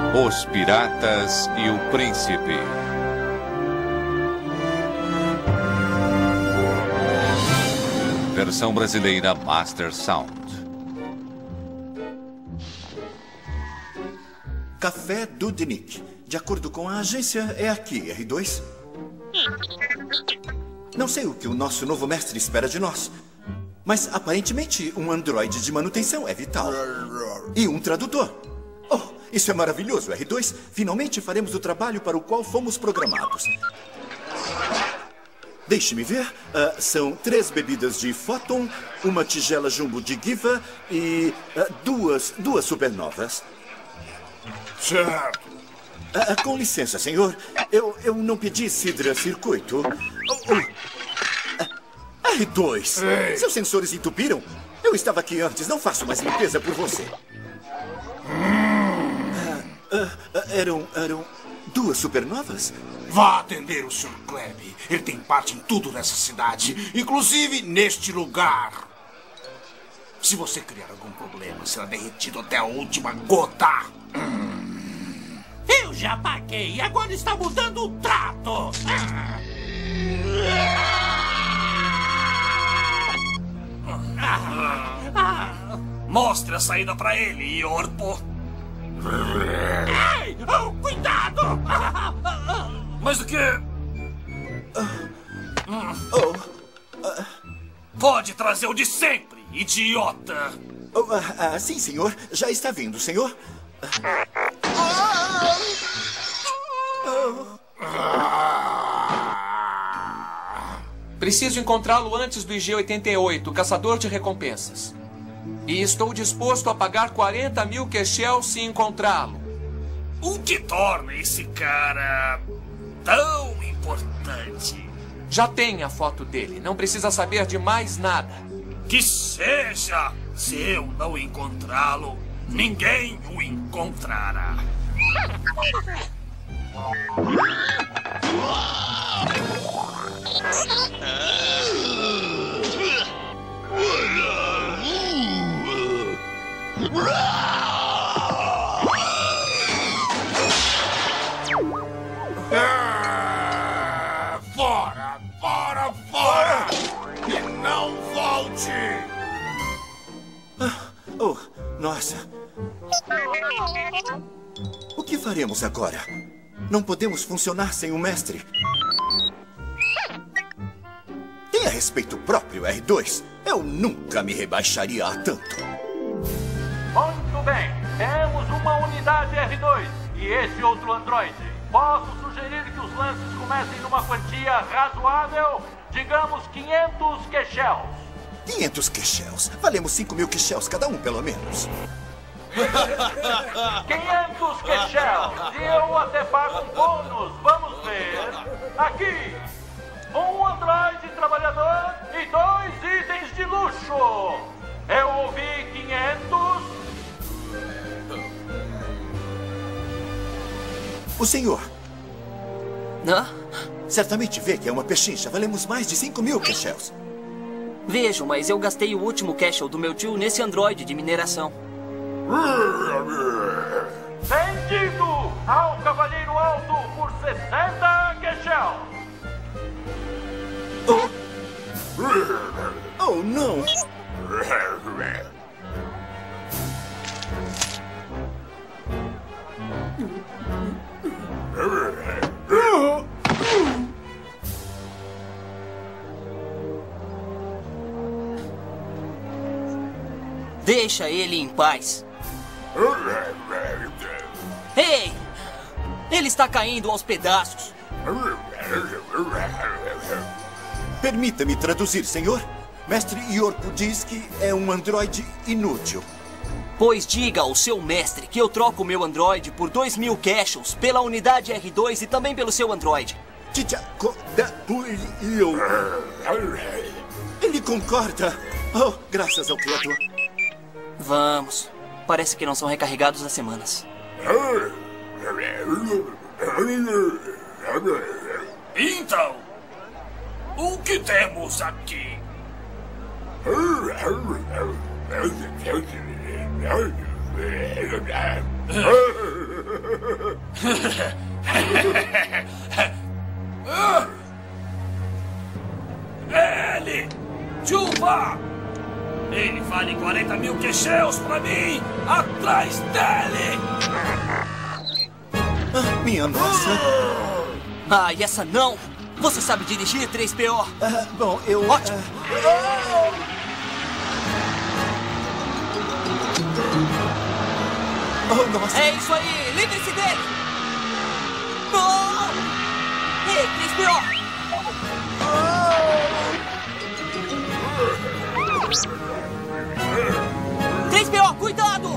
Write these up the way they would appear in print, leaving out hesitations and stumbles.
Os Piratas e o Príncipe. Versão brasileira Master Sound. Café Dudnik. De acordo com a agência, é aqui, R2. Não sei o que o nosso novo mestre espera de nós, mas aparentemente um androide de manutenção é vital. E um tradutor. Oh, isso é maravilhoso, R2. Finalmente faremos o trabalho para o qual fomos programados. Deixe-me ver. São 3 bebidas de Photon, uma tigela jumbo de Giva e duas supernovas. Certo. Com licença, senhor. Eu não pedi Sidra Circuito. R2, Ei. seus sensores entupiram? Eu estava aqui antes, não faço mais limpeza por você. Eram 2 supernovas? Vá atender o Sr. Klebb. Ele tem parte em tudo nessa cidade, inclusive neste lugar. Se você criar algum problema, será derretido até a última gota. Eu já paguei e agora está mudando o trato. Mostre a saída pra ele, Yorpo. Ei! Oh, cuidado! Mas o quê? Oh, Pode trazer o de sempre, idiota. sim, senhor. Já está vindo, senhor. Preciso encontrá-lo antes do IG-88, o caçador de recompensas. E estou disposto a pagar 40 mil Keshel se encontrá-lo. O que torna esse cara tão importante? Já tem a foto dele, não precisa saber de mais nada. Que seja! Se eu não encontrá-lo, ninguém o encontrará. Fora! Fora! Fora! E não volte! Oh, nossa. O que faremos agora? Não podemos funcionar sem o mestre. Tenha respeito próprio, R2. Eu nunca me rebaixaria a tanto. Muito bem. Temos uma unidade R2 e esse outro androide. Posso sugerir que os lances comecem numa quantia razoável? Digamos 500 Keshels. 500 Keshels. Valemos 5 mil Keshels cada um, pelo menos. 500 Keshels. E eu até pago um bônus. Vamos ver. Aqui. Um androide trabalhador e 2 itens de luxo. Eu ouvi 500. O senhor Hã? certamente vê que é uma pechincha. Valemos mais de 5 mil Keshels. Vejo, mas eu gastei o último Keshel do meu tio nesse androide de mineração. Vendido ao Cavaleiro Alto por 60 Keshels. Oh, não. Deixa ele em paz. Ei! Ele está caindo aos pedaços. Permita-me traduzir, senhor. Mestre Yorpo diz que é um androide inútil. Pois diga ao seu mestre que eu troco o meu androide por 2.000 Keshels pela unidade R2 e também pelo seu androide. Ele concorda. Oh, graças ao Criador. Vamos. Parece que não são recarregados há semanas. Então, o que temos aqui? Ele! Chupa! Ele vale 40 mil queixeus pra mim! Atrás dele! Ah, minha nossa. Ah, e essa não! Você sabe dirigir, 3PO? Bom, eu... Ótimo! Oh, nossa. É isso aí! Livre-se dele! Oh! Ei, 3PO! 3PO, cuidado!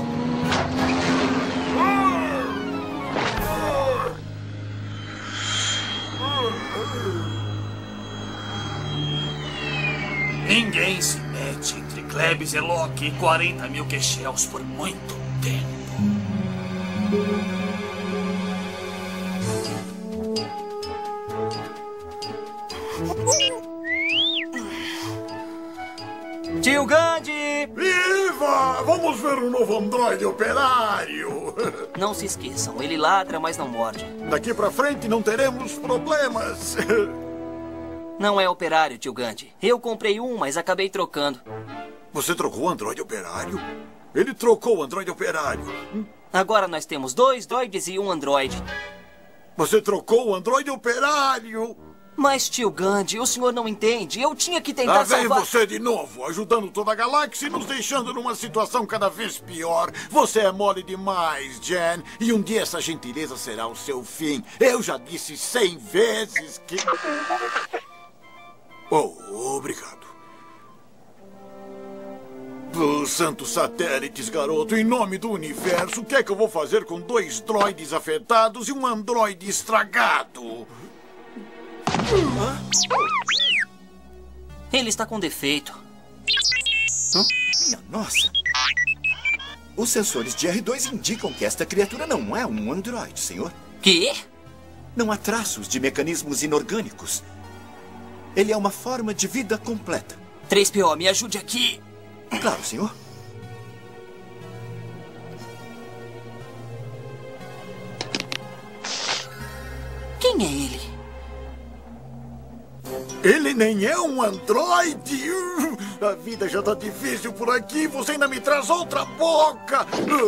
Ninguém se mete entre Klebs e Loki e 40 mil queixeus por muito tempo. Tio Gandhi! Viva! Vamos ver o novo androide operário! Não se esqueçam, ele ladra, mas não morde. Daqui pra frente não teremos problemas. Não é operário, tio Gandhi. Eu comprei um, mas acabei trocando. Você trocou o androide operário? Ele trocou o androide operário. Agora nós temos 2 droids e um androide. Você trocou o androide operário? Mas, tio Gandhi, o senhor não entende. Eu tinha que tentar Lá vem salvar... você de novo, ajudando toda a galáxia e nos deixando numa situação cada vez pior. Você é mole demais, Jen. E um dia essa gentileza será o seu fim. Eu já disse 100 vezes que... Oh, obrigado. Oh, santos satélites, garoto. Em nome do universo, o que é que eu vou fazer com 2 droides afetados e um androide estragado? Ele está com defeito. Minha nossa. Os sensores de R2 indicam que esta criatura não é um androide, senhor. Quê? Não há traços de mecanismos inorgânicos. Ele é uma forma de vida completa. 3PO, me ajude aqui. Claro, senhor. Quem é ele? Ele nem é um androide. A vida já tá difícil por aqui. Você ainda me traz outra boca.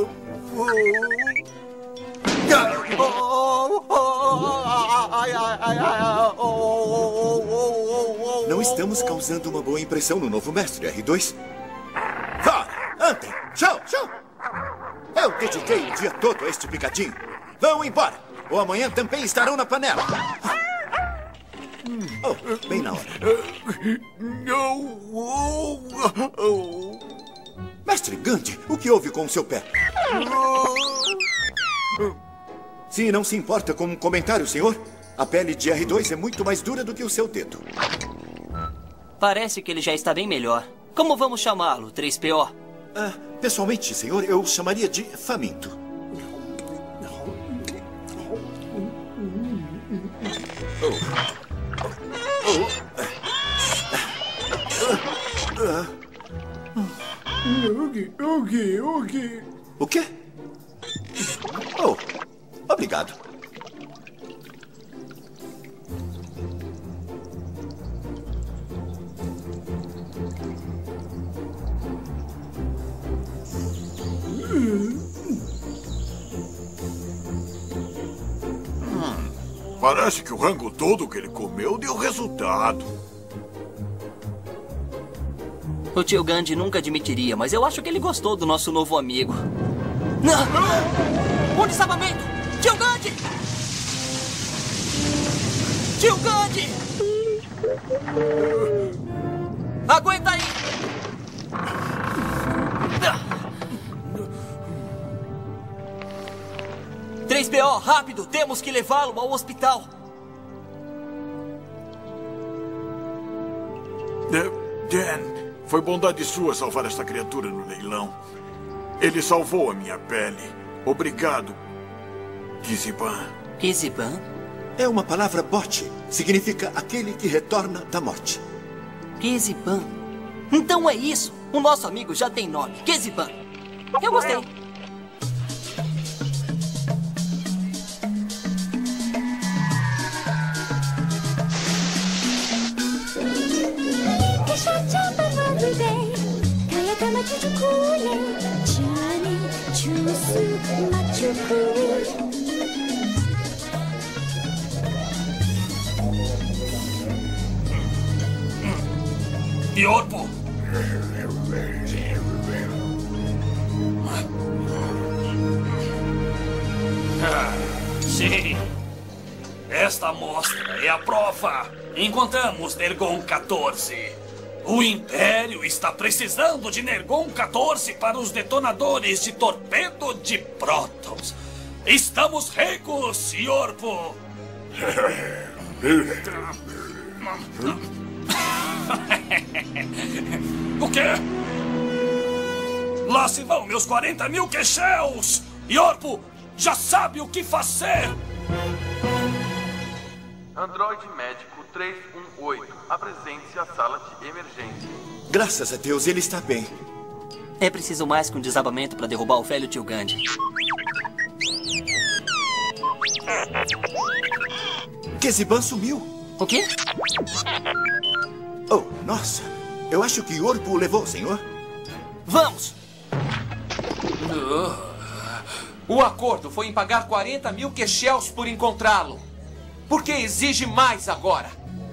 Não estamos causando uma boa impressão no novo mestre, R2. Vá, andem. Tchau, tchau. Eu dediquei o dia todo a este picadinho. Vão embora, ou amanhã também estarão na panela. Oh, bem na hora. Mestre Gandhi, o que houve com o seu pé? Se não se importa com um comentário, senhor, a pele de R2 é muito mais dura do que o seu dedo. Parece que ele já está bem melhor. Como vamos chamá-lo, 3PO? Pessoalmente, senhor, eu chamaria de faminto. O quê? Oh, obrigado. Parece que o rango todo que ele comeu deu resultado. O tio Gandhi nunca admitiria, mas eu acho que ele gostou do nosso novo amigo. Um desabamento! Tio Gandhi! Tio Gandhi! Aguenta aí! 3PO, rápido! Temos que levá-lo ao hospital! Dan, foi bondade sua salvar esta criatura no leilão. Ele salvou a minha pele. Obrigado, Kiziban. Kiziban? É uma palavra bote. Significa aquele que retorna da morte. Kiziban. Então é isso. O nosso amigo já tem nome. Kiziban. Eu gostei. Yorpo! Sim. Esta amostra é a prova. Encontramos Nergon 14. O Império está precisando de Nergon 14 para os detonadores de torpedo de prótons. Estamos ricos, Yorpo! O quê? Lá se vão meus 40 mil Ke'Shells! Yorpo já sabe o que fazer! Androide médico 318, apresente-se à sala de emergência. Graças a Deus, ele está bem. É preciso mais que um desabamento para derrubar o velho tio Gandhi. Keziban sumiu. O quê? Oh, nossa. Eu acho que Yorpo o levou, senhor. Vamos! O acordo foi em pagar 40 mil Ke'Shells por encontrá-lo. Por que exige mais agora?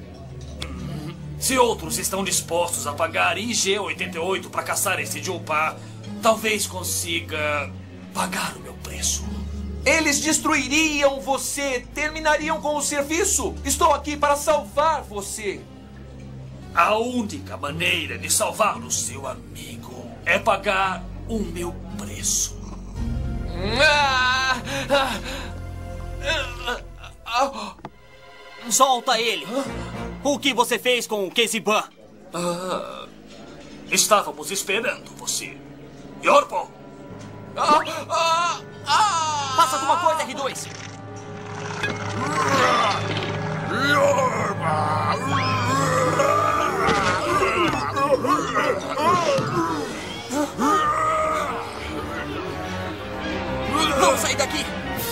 Se outros estão dispostos a pagar IG-88 para caçar esse Julpa, talvez consiga pagar o meu preço. Eles destruiriam você, terminariam com o serviço. Estou aqui para salvar você. A única maneira de salvar o seu amigo é pagar o meu preço. Solta ele! O que você fez com o Keziban? Estávamos esperando você. Yorpo! Faça alguma coisa, R2! Vamos sair daqui!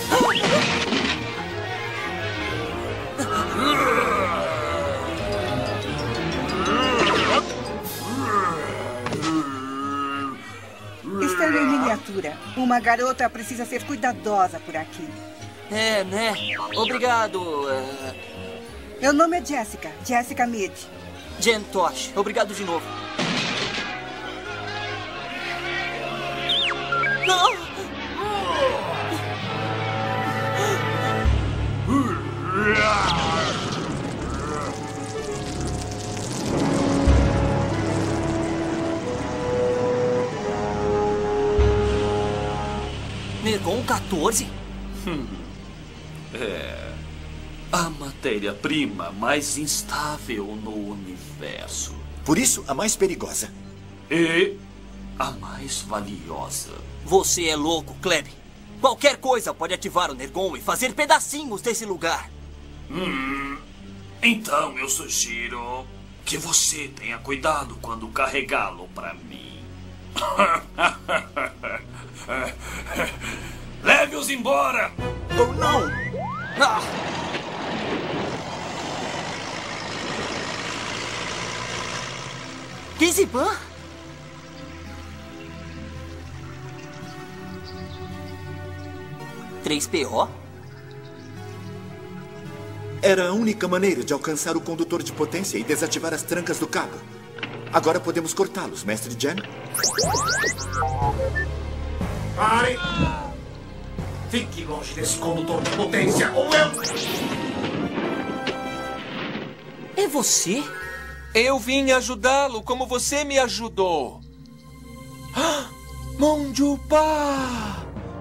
Estando em miniatura, uma garota precisa ser cuidadosa por aqui. É, né? Obrigado. Meu nome é Jessica. Jessica Mead. Jen Tosh. Obrigado de novo. Não! Nergon 14? É a matéria-prima mais instável no universo. Por isso, a mais perigosa. E a mais valiosa. Você é louco, Kleb. Qualquer coisa pode ativar o Nergon e fazer pedacinhos desse lugar. Então eu sugiro que você tenha cuidado quando carregá-lo para mim. Leve-os embora! Oh, não! Keziban? (3PO? Era a única maneira de alcançar o condutor de potência e desativar as trancas do cabo. Agora podemos cortá-los, Mestre Jen. Pare! Fique longe desse condutor de potência, ou eu... É você? Eu vim ajudá-lo como você me ajudou. Monjupa!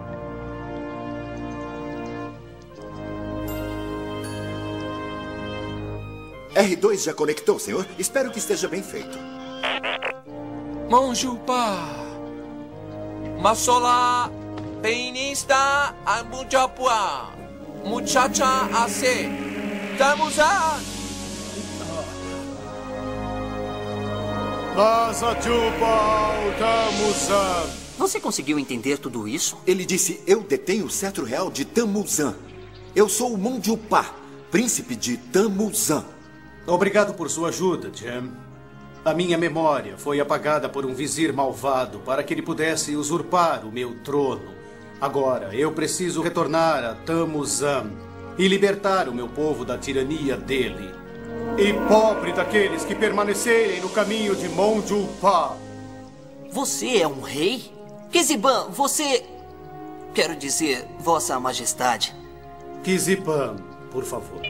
R2 já conectou, senhor? Espero que esteja bem feito. Monjupa! Masola Peinista Amujapua Muchacha AC Tamuzan Você conseguiu entender tudo isso? Ele disse, eu detenho o cetro real de Tamuzan. Eu sou o Monjupa, príncipe de Tamuzan. Obrigado por sua ajuda, Jem. A minha memória foi apagada por um vizir malvado para que ele pudesse usurpar o meu trono. Agora, eu preciso retornar a Tamuzan e libertar o meu povo da tirania dele. E pobre daqueles que permanecerem no caminho de Monjulpa. Você é um rei? Kiziban, você... Quero dizer, Vossa Majestade. Kiziban, por favor.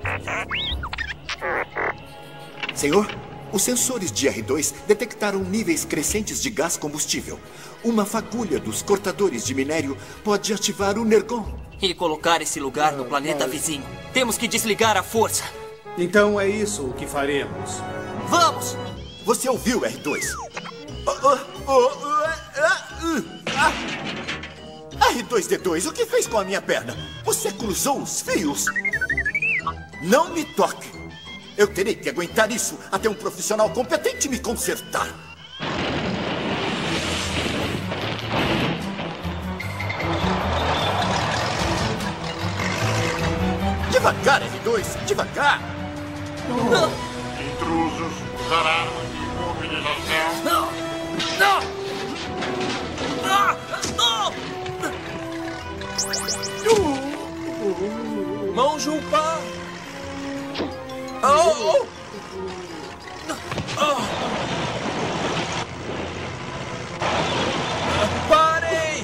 Senhor, os sensores de R2 detectaram níveis crescentes de gás combustível. Uma fagulha dos cortadores de minério pode ativar o Nergon. E colocar esse lugar no planeta vizinho. Temos que desligar a força. Então é isso o que faremos. Vamos! Você ouviu, R2? R2-D2, o que fez com a minha perna? Você cruzou os fios? Não me toque. Eu terei que aguentar isso até um profissional competente me consertar. Devagar, R2, devagar. Intrusos, usar armas de imobilização. Não! Não! Não! Monjulpa! Oh! Parem!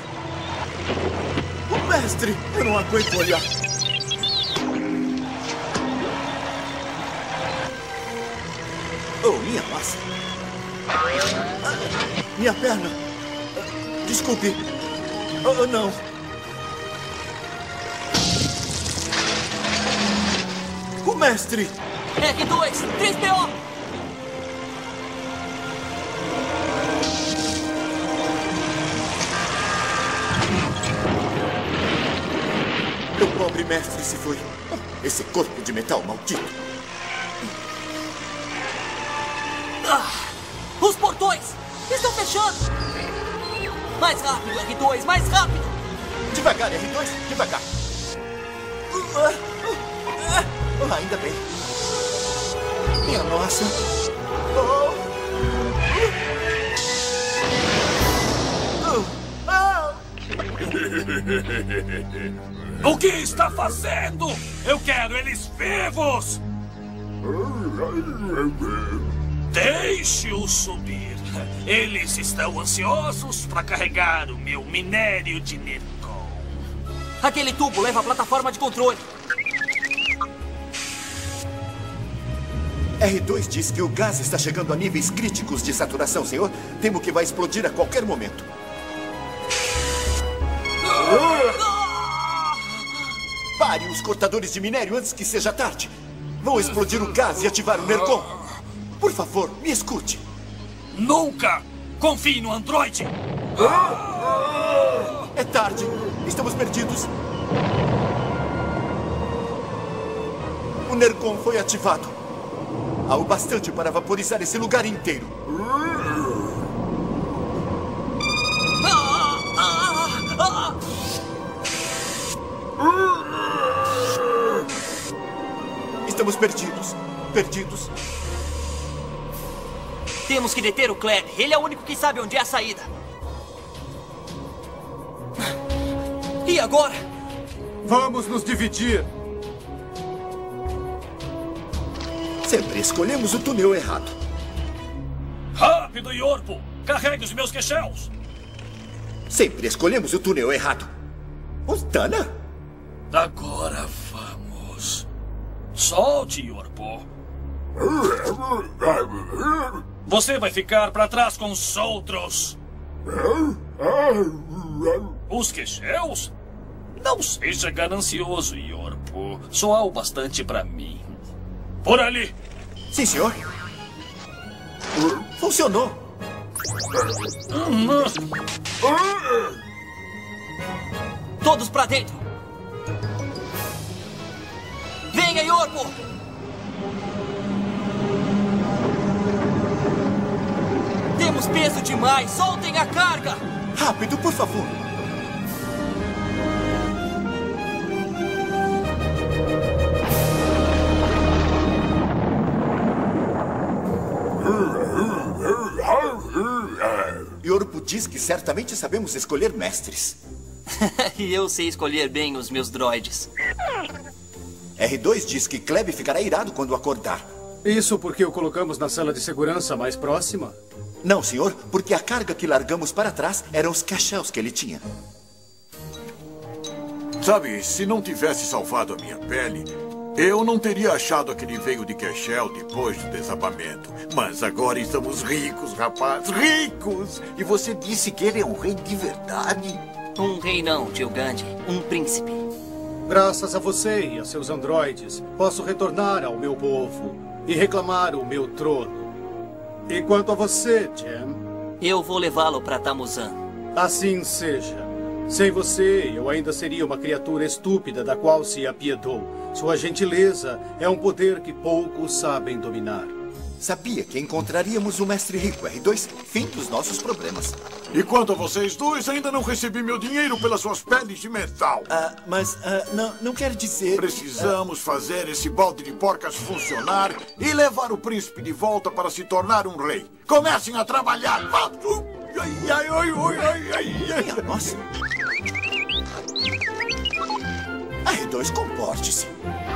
O mestre, eu não aguento olhar. Oh, minha massa. Minha perna. Desculpe. Oh, não. O mestre. R2, 3PO! Meu pobre mestre se foi. Esse corpo de metal maldito. Os portões! Estão fechando! Mais rápido, R2, mais rápido! Devagar, R2, devagar. Ainda bem. Minha nossa. O que está fazendo? Eu quero eles vivos! Deixe-os subir. Eles estão ansiosos para carregar o meu minério de Nergon. Aquele tubo leva a plataforma de controle. R2 diz que o gás está chegando a níveis críticos de saturação, senhor. Temo que vai explodir a qualquer momento. Pare os cortadores de minério antes que seja tarde. Vão explodir o gás e ativar o Nergon. Por favor, me escute. Nunca! Confie no androide! É tarde. Estamos perdidos. O Nergon foi ativado. Há o bastante para vaporizar esse lugar inteiro. Estamos perdidos. Perdidos. Temos que deter o Kleb. Ele é o único que sabe onde é a saída. E agora? Vamos nos dividir. Sempre escolhemos o túnel errado. Rápido, Yorpo! Carregue os meus queixéus! Sempre escolhemos o túnel errado. Ostana? Agora vamos. Solte, Yorpo. Você vai ficar para trás com os outros. Os queixéus? Não seja ganancioso, Yorpo. Só há o bastante para mim. Por ali. Sim, senhor. Funcionou. Todos para dentro. Venha, Yorpo! Temos peso demais. Soltem a carga. Rápido, por favor. diz que certamente sabemos escolher mestres. E eu sei escolher bem os meus droides. R2 diz que Kleb ficará irado quando acordar. Isso porque o colocamos na sala de segurança mais próxima? Não, senhor, porque a carga que largamos para trás eram os cachelos que ele tinha. Sabe, se não tivesse salvado a minha pele, eu não teria achado aquele veio de Cashel depois do desabamento. Mas agora estamos ricos, rapaz, ricos! E você disse que ele é um rei de verdade? Um rei não, tio Gandhi. Um príncipe. Graças a você e a seus androides, posso retornar ao meu povo e reclamar o meu trono. E quanto a você, Jem? Eu vou levá-lo para Tamuzan. Assim seja. Sem você, eu ainda seria uma criatura estúpida da qual se apiedou. Sua gentileza é um poder que poucos sabem dominar. Sabia que encontraríamos o mestre rico, R2? Fim dos nossos problemas. E quanto a vocês dois, ainda não recebi meu dinheiro pelas suas peles de metal. Mas não quer dizer... Precisamos fazer esse balde de porcas funcionar e levar o príncipe de volta para se tornar um rei. Comecem a trabalhar! Minha nossa! R2, comporte-se.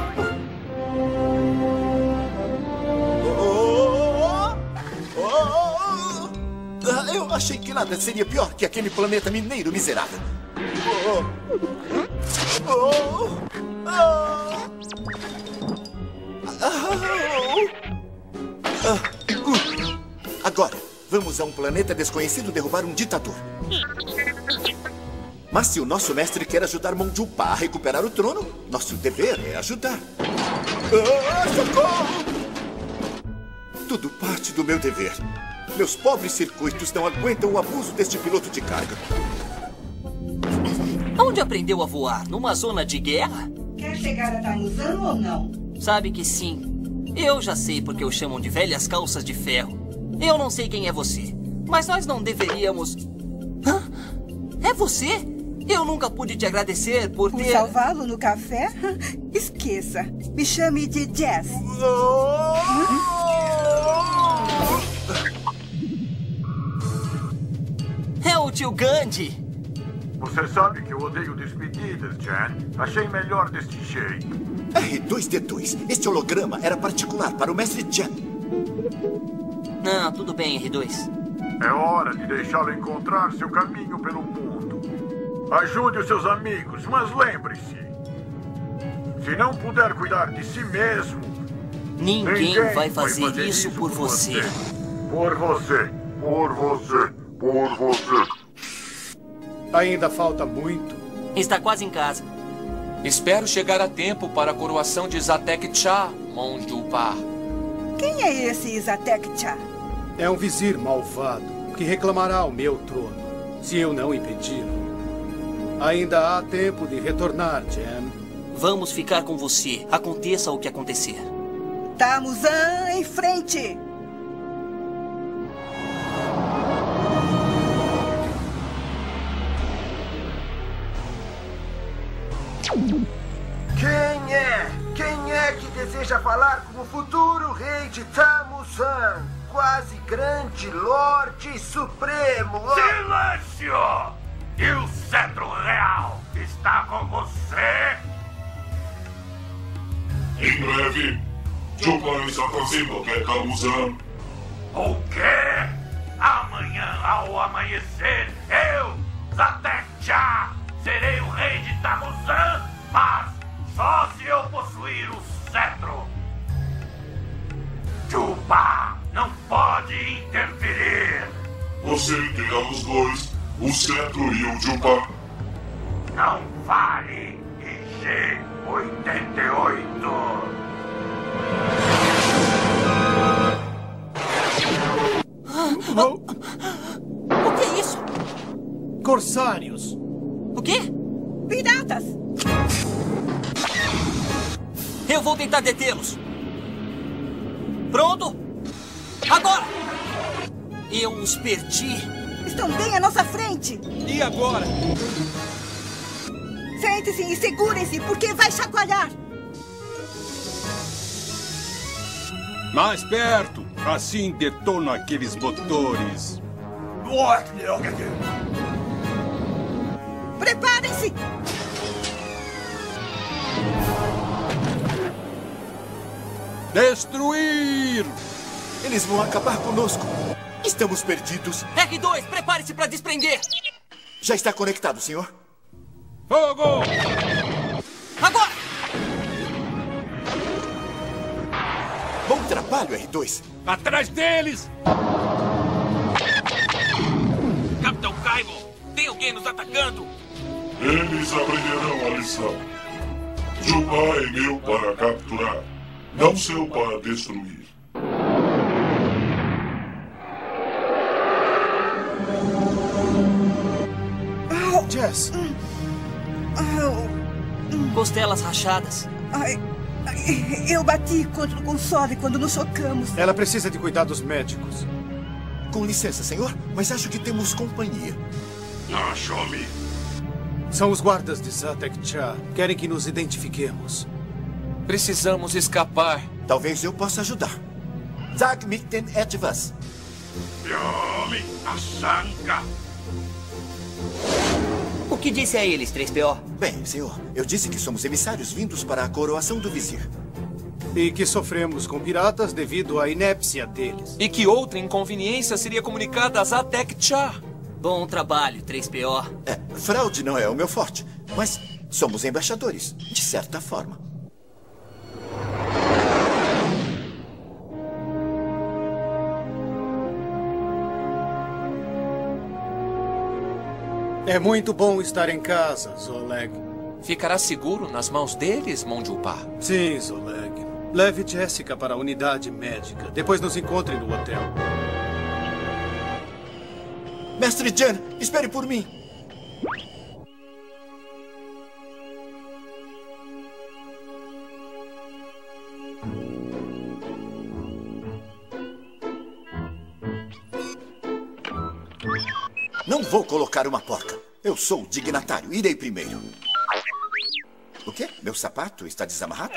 Eu achei que nada seria pior que aquele planeta mineiro miserável. Agora, vamos a um planeta desconhecido derrubar um ditador. Mas se o nosso mestre quer ajudar Monjupa a recuperar o trono, nosso dever é ajudar. Socorro! Tudo parte do meu dever. Meus pobres circuitos não aguentam o abuso deste piloto de carga. Onde aprendeu a voar? Numa zona de guerra? Quer chegar a Tamuzan ou não? Sabe que sim. Eu já sei porque o chamam de velhas calças de ferro. Eu não sei quem é você, mas nós não deveríamos... Hã? É você? Eu nunca pude te agradecer por ter... Por salvá-lo no café? Esqueça. Me chame de Jazz. É o tio Gandhi. Você sabe que eu odeio despedidas, Jan. Achei melhor deste jeito. R2-D2, este holograma era particular para o mestre Jan. Não, tudo bem, R2. É hora de deixá-lo encontrar seu caminho pelo mundo. Ajude os seus amigos, mas lembre-se. Se não puder cuidar de si mesmo... Ninguém vai fazer isso por você. Por você. Por você. Por você. Ainda falta muito. Está quase em casa. Espero chegar a tempo para a coroação de Zatek Cha, Monjupa. Quem é esse Zatek Cha? É um vizir malvado que reclamará o meu trono, se eu não impedi-lo. Ainda há tempo de retornar, Jem. Vamos ficar com você, aconteça o que acontecer. Tamuzan em frente! Quem é que deseja falar com o futuro rei de Tamuzan? Quase grande Lorde Supremo. Silêncio! E o cetro real está com você? Em breve, Jupan está trazendo até Tamuzan. O quê? Amanhã, ao amanhecer, eu, Zatek Cha, serei o rei de Tamuzan, mas só se eu possuir o cetro. Jupa não pode interferir. Você terá os dois, o cetro e o Jupa. Não vale IG-88. O que é isso? Corsários. O quê? Piratas! Eu vou tentar detê-los. Pronto? Agora! Eu os perdi. Estão bem à nossa frente. E agora? Sentem-se e segurem-se, porque vai chacoalhar. Mais perto. Assim detona aqueles motores. Preparem-se! Destruir! Eles vão acabar conosco. Estamos perdidos. R2, prepare-se para desprender! Já está conectado, senhor. Fogo! Agora! Bom trabalho, R2. Atrás deles! Capitão Kaibo, tem alguém nos atacando? Eles aprenderão a lição. Juba é meu para capturar, não seu para destruir. Jess. Costelas rachadas. Eu bati contra o console quando nos chocamos. Ela precisa de cuidados médicos. Com licença, senhor, mas acho que temos companhia. Show-me. São os guardas de Zatek Cha. Querem que nos identifiquemos. Precisamos escapar. Talvez eu possa ajudar. Zag Mikten Etivas. Yomi, Asanka. O que disse a eles, 3PO? Bem, senhor, eu disse que somos emissários vindos para a coroação do vizir. E que sofremos com piratas devido à inépcia deles. E que outra inconveniência seria comunicada a Zatek Cha. Bom trabalho, 3PO. Fraude não é o meu forte, mas somos embaixadores, de certa forma. É muito bom estar em casa, Zoleg. Ficará seguro nas mãos deles, Mondiupá? Sim, Zoleg. Leve Jessica para a unidade médica. Depois nos encontre no hotel. Mestre Jen, espere por mim. Não vou colocar uma porca. Eu sou o dignatário. Irei primeiro. O quê? Meu sapato está desamarrado?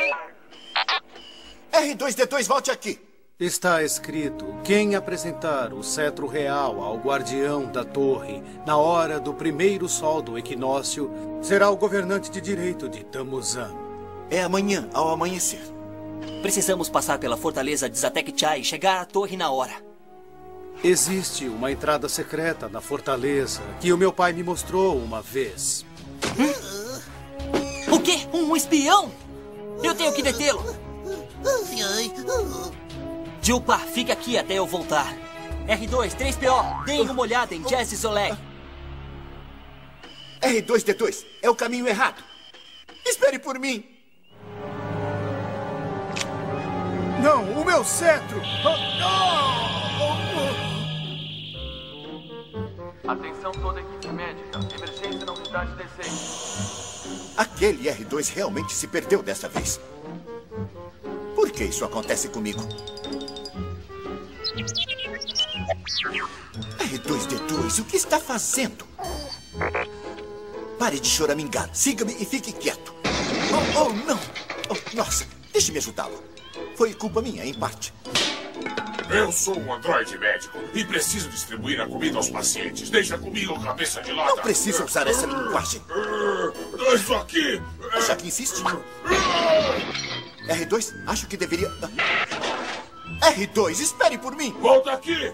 R2-D2, volte aqui. Está escrito: quem apresentar o cetro real ao guardião da torre na hora do primeiro sol do equinócio será o governante de direito de Tamuzan. É amanhã, ao amanhecer. Precisamos passar pela fortaleza de Zatek Cha e chegar à torre na hora. Existe uma entrada secreta na fortaleza que o meu pai me mostrou uma vez. O quê? Um espião? Eu tenho que detê-lo. Juba, fica aqui até eu voltar. R2, 3PO, deem uma olhada em Jess e Zoleg. R2-D2, é o caminho errado. Espere por mim. Não, o meu cetro! Atenção toda a equipe médica. Emergência na unidade 16. Aquele R2 realmente se perdeu desta vez. Por que isso acontece comigo? R2-D2, o que está fazendo? Pare de choramingar. Siga-me e fique quieto. Oh, não! Oh, nossa, deixe-me ajudá-lo. Foi culpa minha, em parte. Eu sou um androide médico e preciso distribuir a comida aos pacientes. Deixa comigo, cabeça de lata. Não precisa usar essa linguagem. Isso aqui... Já que insiste. R2, acho que deveria... R2, espere por mim. Volta aqui.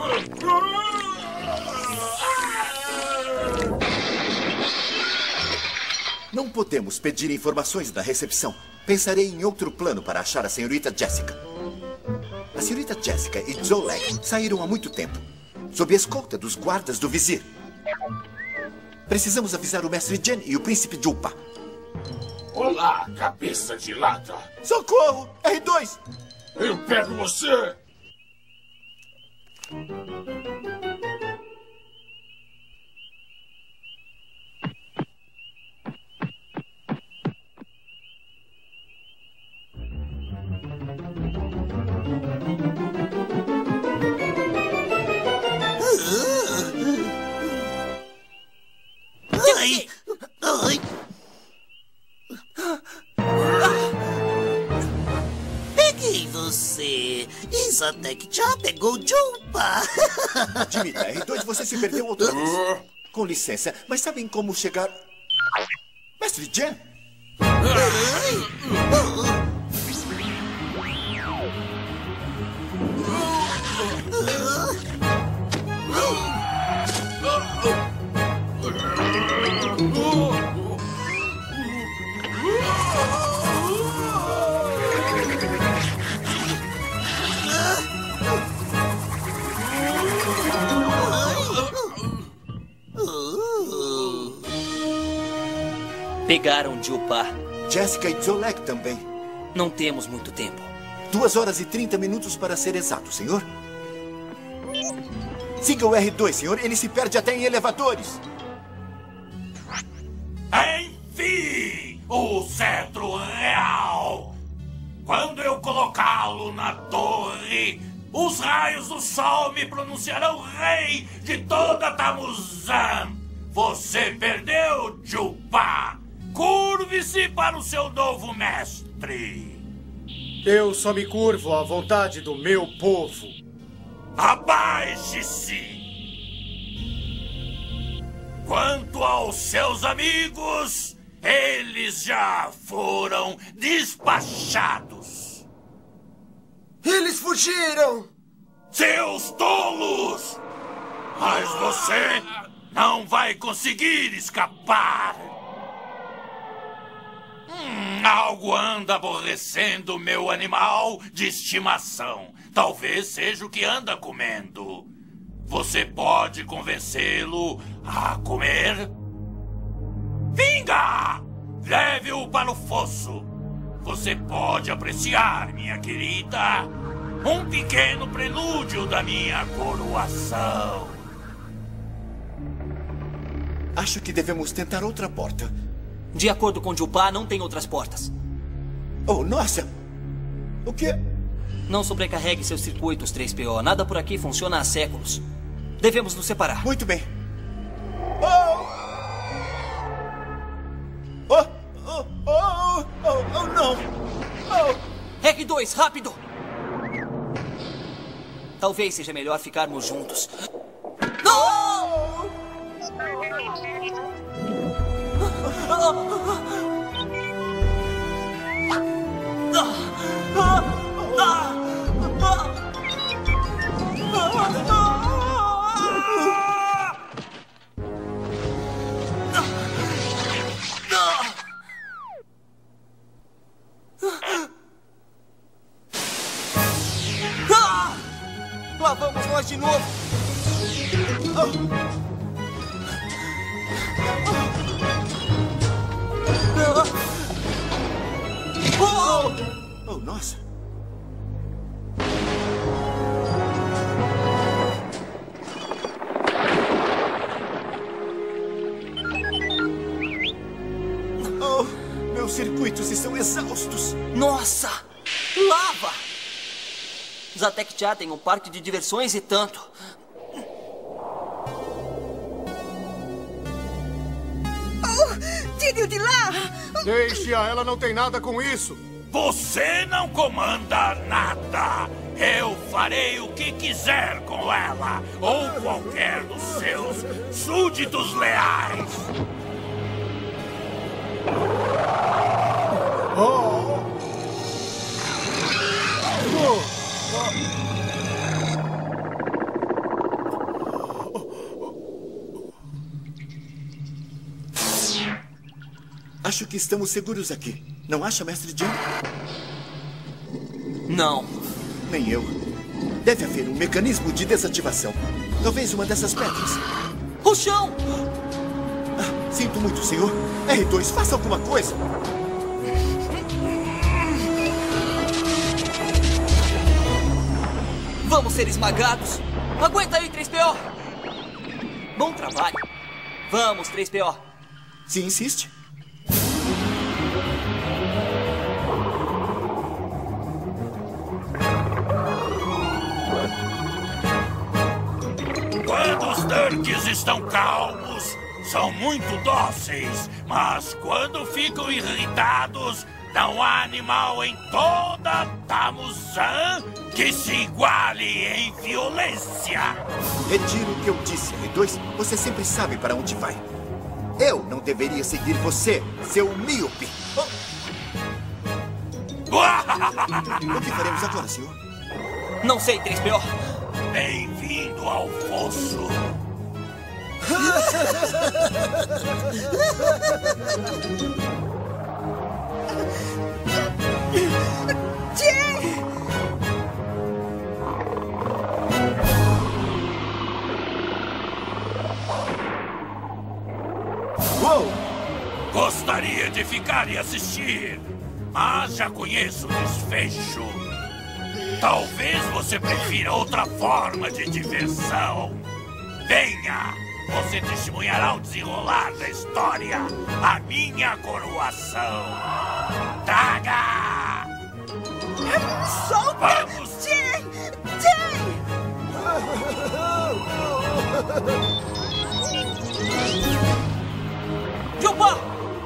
Não podemos pedir informações da recepção. Pensarei em outro plano para achar a senhorita Jessica. A senhorita Jessica e Zoleg saíram há muito tempo, sob a escolta dos guardas do vizir. Precisamos avisar o mestre Jen e o príncipe Juba. Olá, cabeça de lata. Socorro! R2! Eu pego você! Ai! Ai! Peguei você! você. Zatec já pegou Jumpa. Admita, R2, você se perdeu outra vez. Com licença, mas sabem como chegar... Mestre Jen? Pegaram Jupá. Jessica e Zolek também. Não temos muito tempo. 2 horas e 30 minutos para ser exato, senhor. Siga o R2, senhor. Ele se perde até em elevadores. Enfim, o cetro real. Quando eu colocá-lo na torre, os raios do sol me pronunciarão rei de toda Tamuzan. Você perdeu, Jupá. Curve-se para o seu novo mestre. Eu só me curvo à vontade do meu povo. Abaixe-se! Quanto aos seus amigos, eles já foram despachados. Eles fugiram! Seus tolos! Mas você não vai conseguir escapar. Algo anda aborrecendo meu animal de estimação. Talvez seja o que anda comendo. Você pode convencê-lo a comer? Vinga! Leve-o para o fosso. Você pode apreciar, minha querida, um pequeno prelúdio da minha coroação. Acho que devemos tentar outra porta. De acordo com Jupá, não tem outras portas. Oh, nossa! O quê? Não sobrecarregue seus circuitos, 3PO. Nada por aqui funciona há séculos. Devemos nos separar. Muito bem. Oh! Oh! Oh! Oh! Oh! Oh, não! Oh! R2, rápido! Talvez seja melhor ficarmos juntos. Oh! Lá vamos nós de novo. Oh, nossa! Oh, meus circuitos estão exaustos. Nossa! Lava! Zatec já tem um parque de diversões e tanto. Oh, tire-o de lá! Deixe-a, ela não tem nada com isso. Você não comanda nada. Eu farei o que quiser com ela, ou qualquer dos seus súditos leais. Acho que estamos seguros aqui. Não acha, Mestre Jim? Não. Nem eu. Deve haver um mecanismo de desativação. Talvez uma dessas pedras. O chão! Ah, sinto muito, senhor. R2, faça alguma coisa. Vamos ser esmagados. Aguenta aí, 3PO. Bom trabalho. Vamos, 3PO. Se insiste. Quando os Durks estão calmos, são muito dóceis. Mas quando ficam irritados, Não há animal em toda Tamusan que se iguale em violência. Retiro o que eu disse, R2. Você sempre sabe para onde vai. Eu não deveria seguir você, seu míope. O que faremos agora, senhor? Não sei, 3PO. Bem-vindo ao fosso. Uou! Gostaria de ficar e assistir, mas já conheço o desfecho. Talvez você prefira outra forma de diversão. Venha! Você testemunhará o desenrolar da história. A minha coroação. Traga! Solta! Vamos! Jay! Jumpa!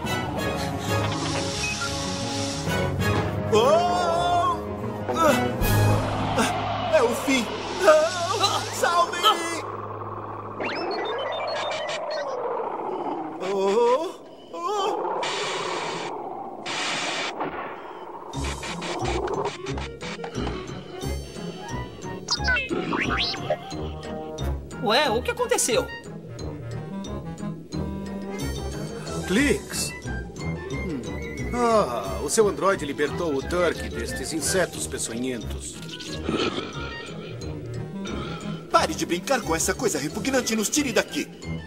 É o fim! Salve-me! Ué, o que aconteceu? Clix! O seu androide libertou o Turk destes insetos peçonhentos. Pare de brincar com essa coisa repugnante e nos tire daqui.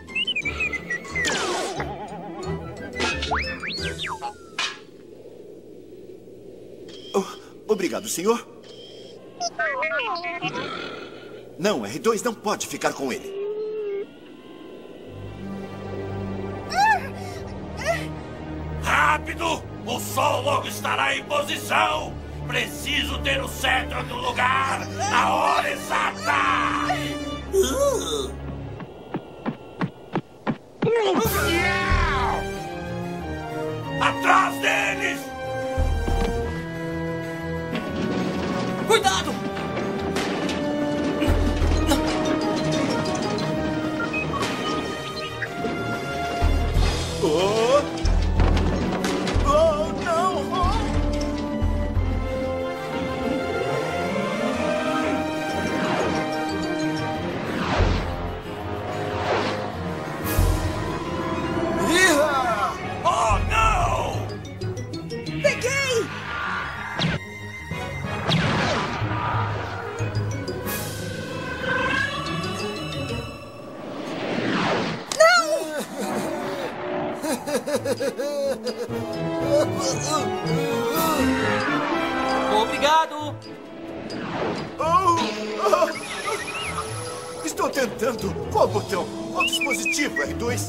Obrigado, senhor. Não, R2 não pode ficar com ele. Rápido! O sol logo estará em posição! Preciso ter o cetro no lugar na hora exata! Atrás deles! Cuidado! Obrigado! Estou tentando. Qual botão? Qual dispositivo, R2?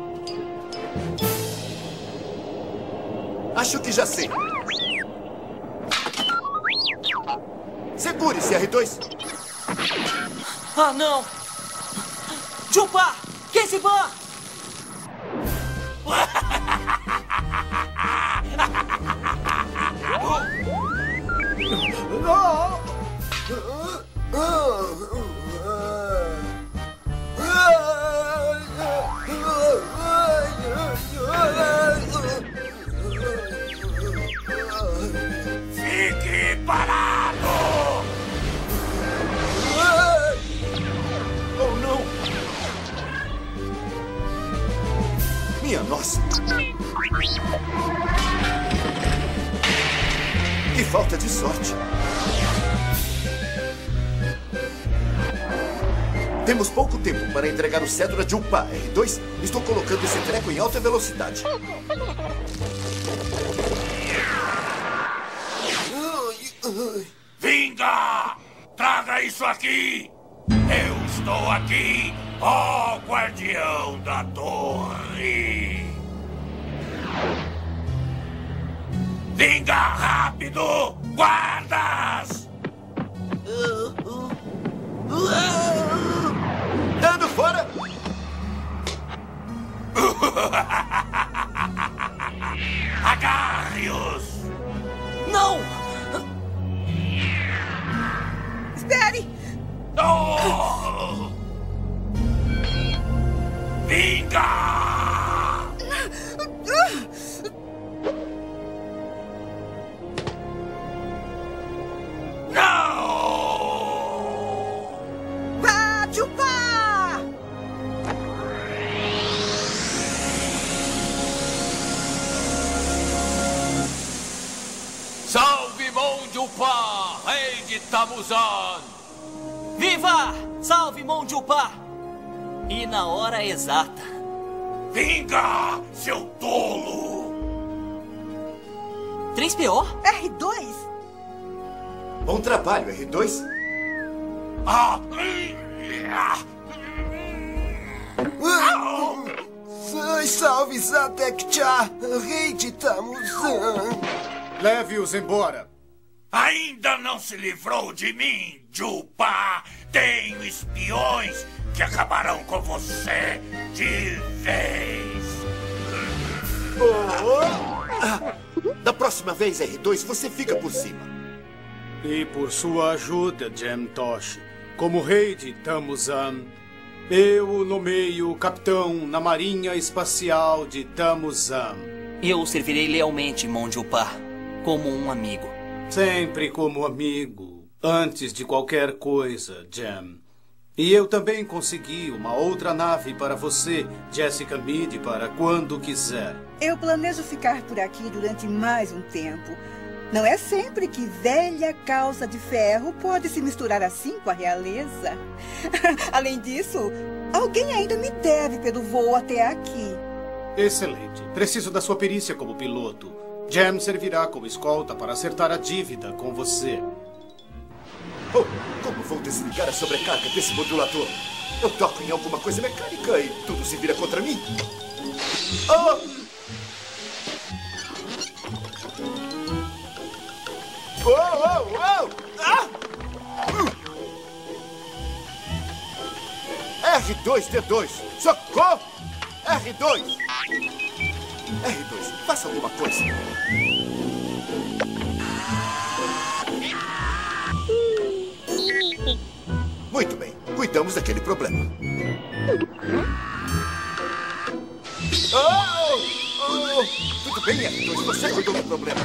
Acho que já sei. Segure-se, R2. Ah, não! Jumpa! Kessiban! Fique parado! Oh, não! Minha nossa! Que falta de sorte! Temos pouco tempo para entregar o cetro a Jumpa, R2. Estou colocando esse treco em alta velocidade. Vinga! Traga isso aqui! Eu estou aqui, ó guardião da torre! Vinga rápido! Guardas! Dando fora! Agarre-os! Não! Espere! Oh! Vinga! Não! Vá, Jupá! Salve Mon Jupá, rei de Tamuzan! Viva! Salve Mon Jupá! E na hora exata. Vinga, seu tolo! 3PO? R2? Bom trabalho, R2. Salve Zatek-Cha, rei de Tamuzan. Leve-os embora. Ainda não se livrou de mim, Jupá! Tenho espiões que acabarão com você de vez! Da próxima vez, R2, você fica por cima. E por sua ajuda, Jem Tosh, como rei de Tamuzan, eu o nomeio capitão na Marinha Espacial de Tamuzan. Eu o servirei lealmente, Mon Jupá, como um amigo. Sempre como amigo, antes de qualquer coisa, Jem. E eu também consegui uma outra nave para você, Jessica Meade, para quando quiser. Eu planejo ficar por aqui durante mais um tempo. Não é sempre que velha calça de ferro pode se misturar assim com a realeza. Além disso, alguém ainda me deve pelo voo até aqui. Excelente. Preciso da sua perícia como piloto. Jem servirá como escolta para acertar a dívida com você. Oh, como vou desligar a sobrecarga desse modulador? Eu toco em alguma coisa mecânica e tudo se vira contra mim. Oh! Ah! R2-D2, socorro! R2! R2, faça alguma coisa. Muito bem, cuidamos daquele problema. Tudo bem, R2, você cuidou do problema.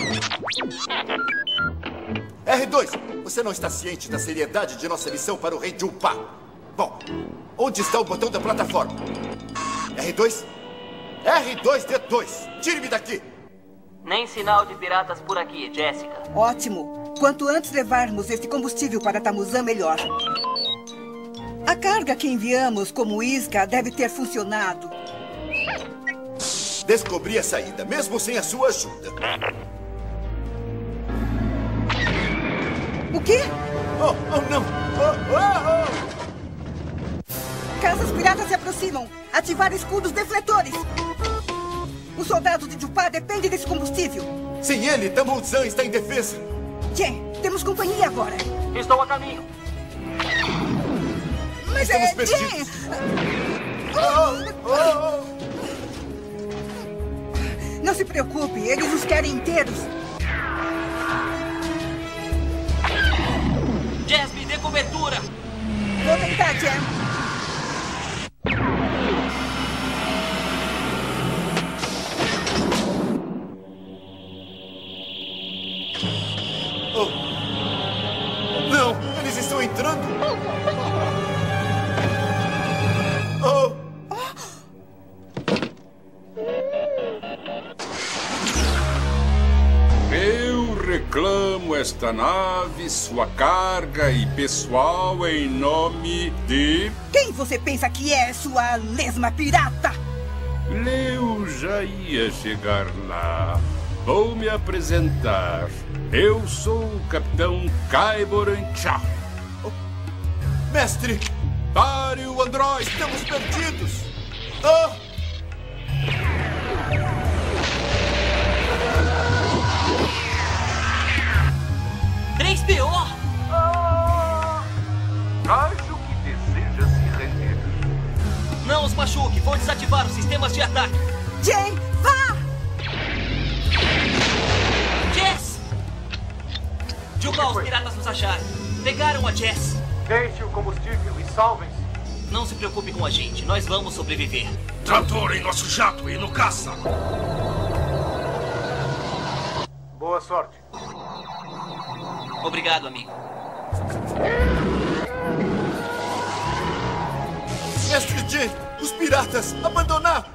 R2, você não está ciente da seriedade de nossa missão para o rei Jupá. Bom, onde está o botão da plataforma? R2? R2-D2, tire-me daqui! Nem sinal de piratas por aqui, Jessica. Ótimo. Quanto antes levarmos esse combustível para Tamuzan, melhor. A carga que enviamos como isca deve ter funcionado. Descobri a saída, mesmo sem a sua ajuda. O quê? Oh, não! Casas piratas se aproximam. Ativar escudos defletores. Os soldados de Jupá dependem desse combustível. Sem ele, Tamuzan está indefesa. Jen, temos companhia agora. Estou a caminho. Mas estamos é perdidos. Jen! Não se preocupe, eles nos querem inteiros. Jasmine, dê cobertura. Vou tentar, Jen. Não, eles estão entrando. Oh. Eu reclamo esta nave, sua carga e pessoal em nome de... Quem você pensa que é, sua lesma pirata? Eu já ia chegar lá. Vou me apresentar. Eu sou o Capitão Kaiboran-Cha. Mestre! Pare o androide! Estamos perdidos! Oh! 3PO! Acho que deseja se render. Não os machuque, vou desativar os sistemas de ataque. Jen, vá! Jess! Juba, os piratas nos acharam. Pegaram a Jess. Deixe o combustível e salvem-se. Não se preocupe com a gente. Nós vamos sobreviver. Trator em nosso jato e no caça. Boa sorte. Obrigado, amigo. Mestre Jin, os piratas! Abandonar!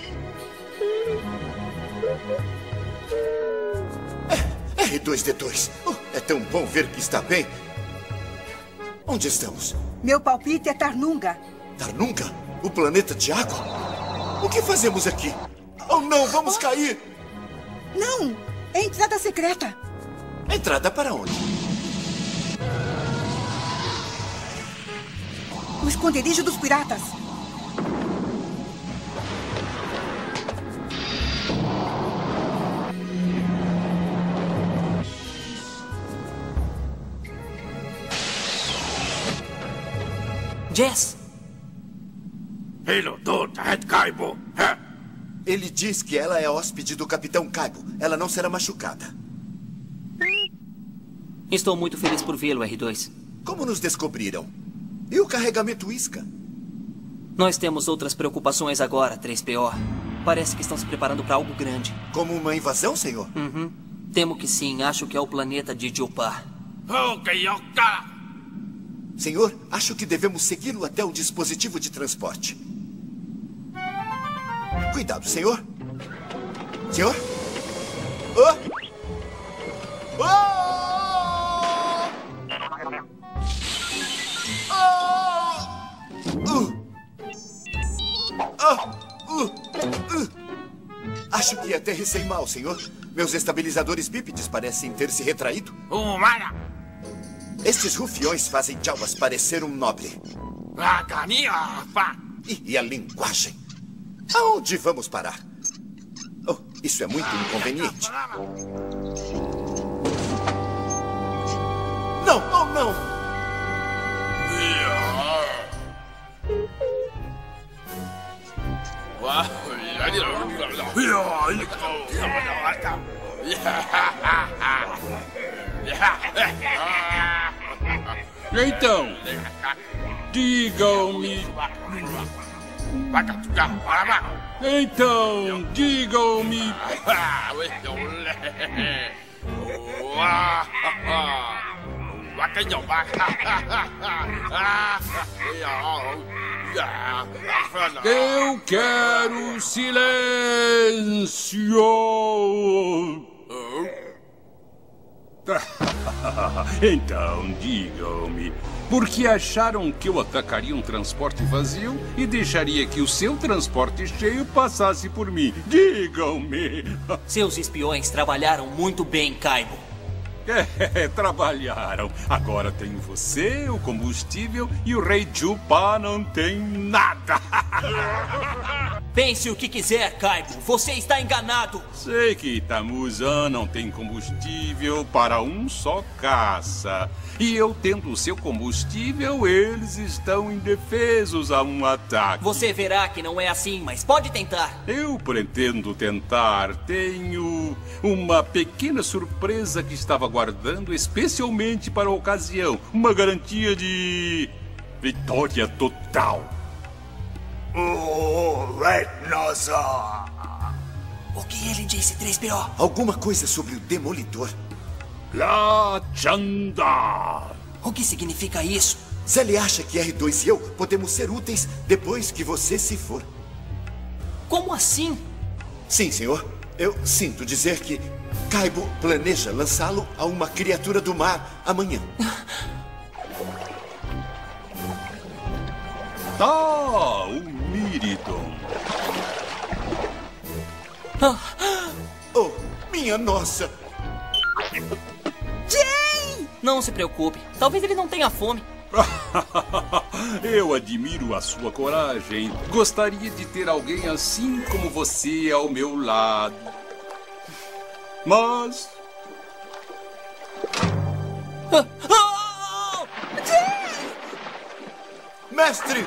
R2-D2. É tão bom ver que está bem. Onde estamos? Meu palpite é Tarnunga. Tarnunga? O planeta de água? O que fazemos aqui? Oh, não! Vamos cair! Não! É entrada secreta. Entrada para onde? O esconderijo dos piratas. Jess! Ele diz que ela é hóspede do Capitão Kaibo. Ela não será machucada. Estou muito feliz por vê-lo, R2. Como nos descobriram? E o carregamento isca? Nós temos outras preocupações agora, 3PO. Parece que estão se preparando para algo grande. Como uma invasão, senhor? Uhum. Temo que sim. Acho que é o planeta de Juba. Senhor, acho que devemos segui-lo até o dispositivo de transporte. Cuidado, senhor. Senhor? Oh! Acho que aterrissei mal, senhor. Meus estabilizadores bípedes parecem ter se retraído. Estes rufiões fazem Jawas parecer um nobre. E a linguagem? Aonde vamos parar? Oh, isso é muito inconveniente. Não, oh não! Então, digam-me... Então, digam-me... Eu quero silêncio! Então, digam-me, por que acharam que eu atacaria um transporte vazio e deixaria que o seu transporte cheio passasse por mim? Digam-me! Seus espiões trabalharam muito bem, Kaibo. Trabalharam. Agora tenho você, o combustível e o Rei Juba não tem nada. Pense o que quiser, Kaibo. Você está enganado. Sei que Tamuzan não tem combustível para um só caça. E eu tendo o seu combustível, eles estão indefesos a um ataque. Você verá que não é assim, mas pode tentar. Eu pretendo tentar. Tenho uma pequena surpresa que estava guardando especialmente para a ocasião. Uma garantia de vitória total. O que ele disse, 3PO? Alguma coisa sobre o Demolidor. La Chanda. O que significa isso? Se ele acha que R2 e eu podemos ser úteis depois que você se for. Como assim? Sim, senhor. Eu sinto dizer que Kaibo planeja lançá-lo a uma criatura do mar amanhã. O Miridon. Oh, minha nossa! Jane! Não se preocupe. Talvez ele não tenha fome. Eu admiro a sua coragem. Gostaria de ter alguém assim como você ao meu lado. Mas... Mestre!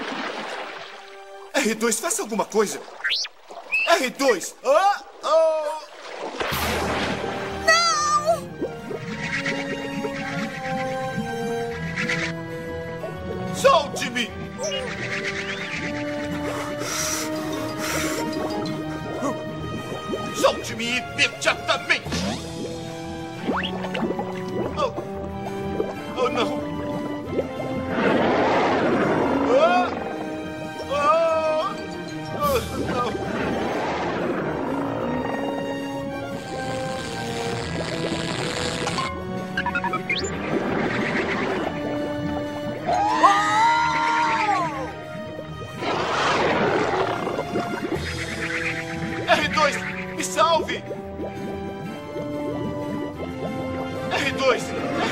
R2, faça alguma coisa! R2! Não! Oh, não! Não! R2, me salve! R2!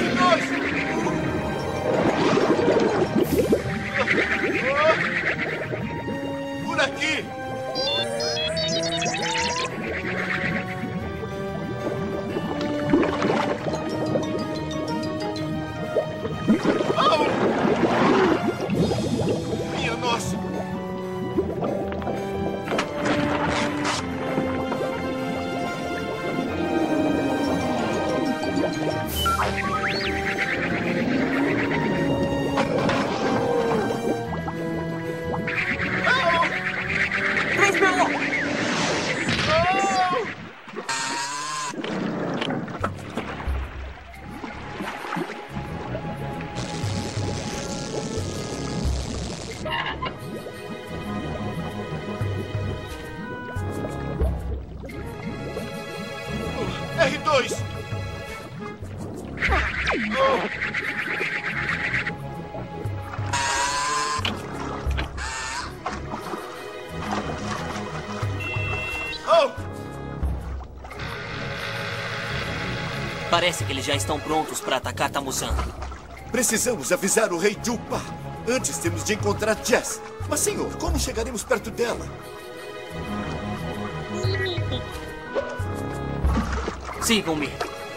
Por aqui! Minha nossa! R2! Parece que eles já estão prontos para atacar Tamuzan. Precisamos avisar o rei Jupa. Antes temos de encontrar Jess. Mas, senhor, como chegaremos perto dela? Sigam-me.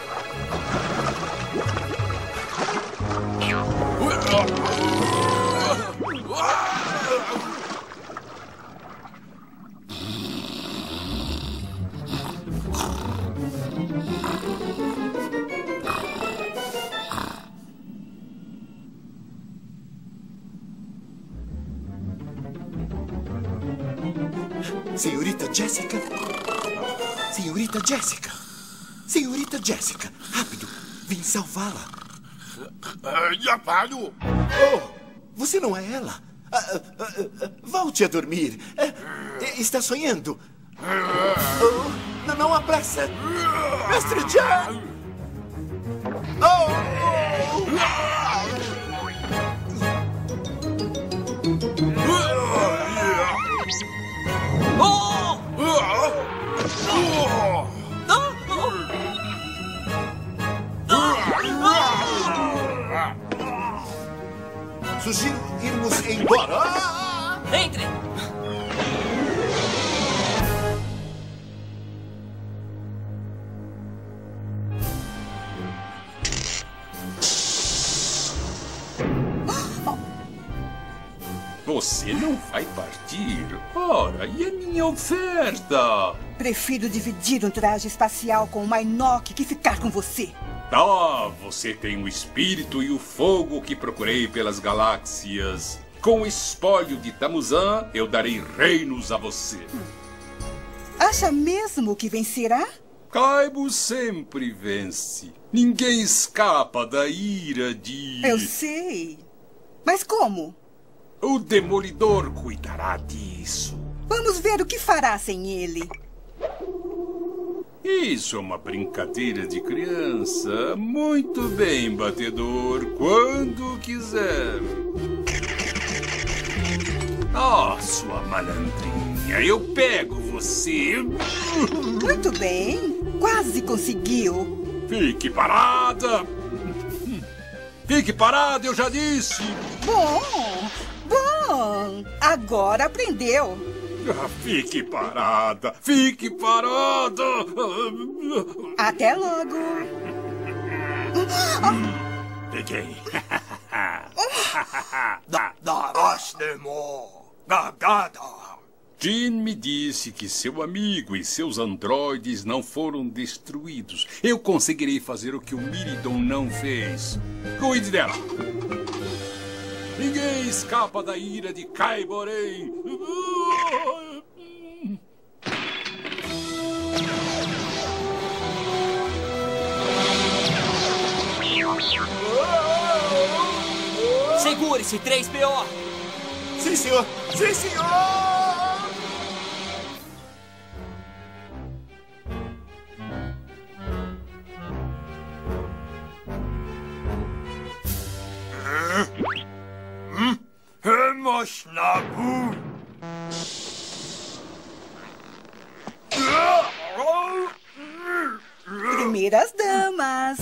Senhorita Jessica? Senhorita Jessica? Senhorita Jessica, rápido, vim salvá-la. Oh, você não é ela? Volte a dormir. Está sonhando. Oh, não há pressa. Mestre Jan! Sugiro irmos embora. Entre! Você não vai partir? Ora, e a minha oferta? Prefiro dividir um traje espacial com o Mainoque que ficar com você. Ah, você tem o espírito e o fogo que procurei pelas galáxias. Com o espólio de Tamuzan, eu darei reinos a você. Acha mesmo que vencerá? Kaibo sempre vence. Ninguém escapa da ira de... Eu sei. Mas como? O Demolidor cuidará disso. Vamos ver o que fará sem ele. Isso é uma brincadeira de criança. Muito bem, batedor. Quando quiser. Oh, sua malandrinha. Eu pego você. Muito bem. Quase conseguiu. Fique parada. Fique parada, eu já disse. Bom. Agora aprendeu. Fique parada. Fique parada. Até logo. Peguei. Jean me disse que seu amigo e seus androides não foram destruídos. Eu conseguirei fazer o que o Miridon não fez. Cuide dela. Ninguém escapa da ira de Kaiboren. Segure-se, 3PO! Sim, senhor! Sim, senhor! Vamos, Nabu! Primeiras damas.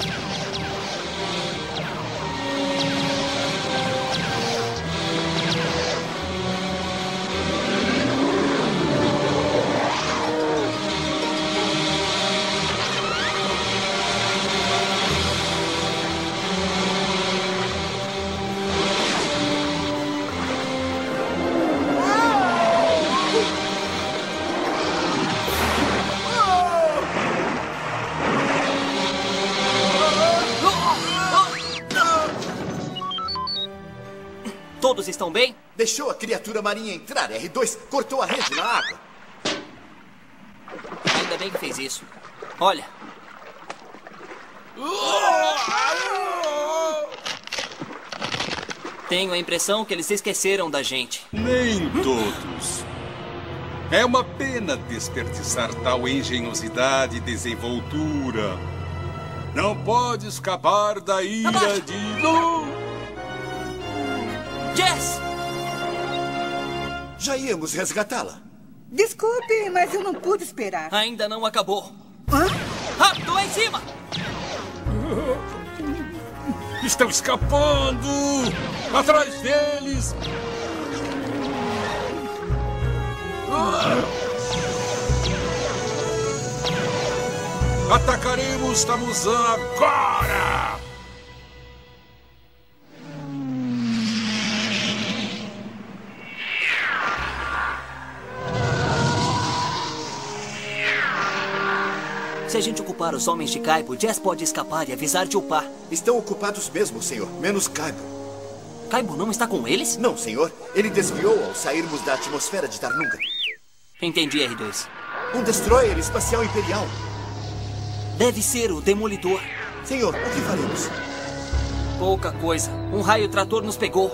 Todos estão bem? Deixou a criatura marinha entrar. R2 cortou a rede na água. Ainda bem que fez isso. Olha. Tenho a impressão que eles esqueceram da gente. Nem todos. É uma pena desperdiçar tal engenhosidade e desenvoltura. Não pode escapar da ira de... Jess! Já íamos resgatá-la. Desculpe, mas eu não pude esperar. Ainda não acabou. Hã? Rápido, lá em cima! Estão escapando! Atrás deles! Atacaremos Tamuzan agora! Se a gente ocupar os homens de Kaibo, Jess pode escapar e avisar Julpa. Estão ocupados mesmo, senhor. Menos Kaibo. Kaibo não está com eles? Não, senhor. Ele desviou ao sairmos da atmosfera de Tarnunga. Entendi, R2. Um destroyer espacial imperial. Deve ser o Demolidor. Senhor, o que faremos? Pouca coisa. Um raio trator nos pegou.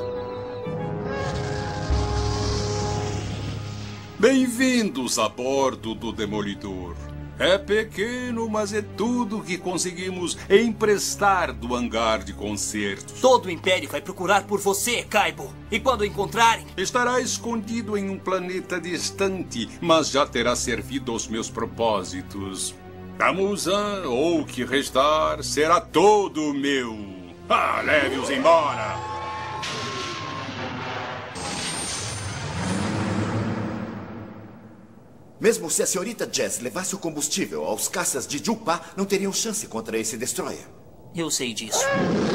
Bem-vindos a bordo do Demolidor. É pequeno, mas é tudo que conseguimos emprestar do hangar de concertos. Todo o Império vai procurar por você, Kaibo. E quando encontrarem... Estará escondido em um planeta distante, mas já terá servido aos meus propósitos. Tamuzan, ou o que restar, será todo meu. Leve-os embora! Mesmo se a senhorita Jess levasse o combustível aos caças de Julpa, não teriam chance contra esse destroyer. Eu sei disso.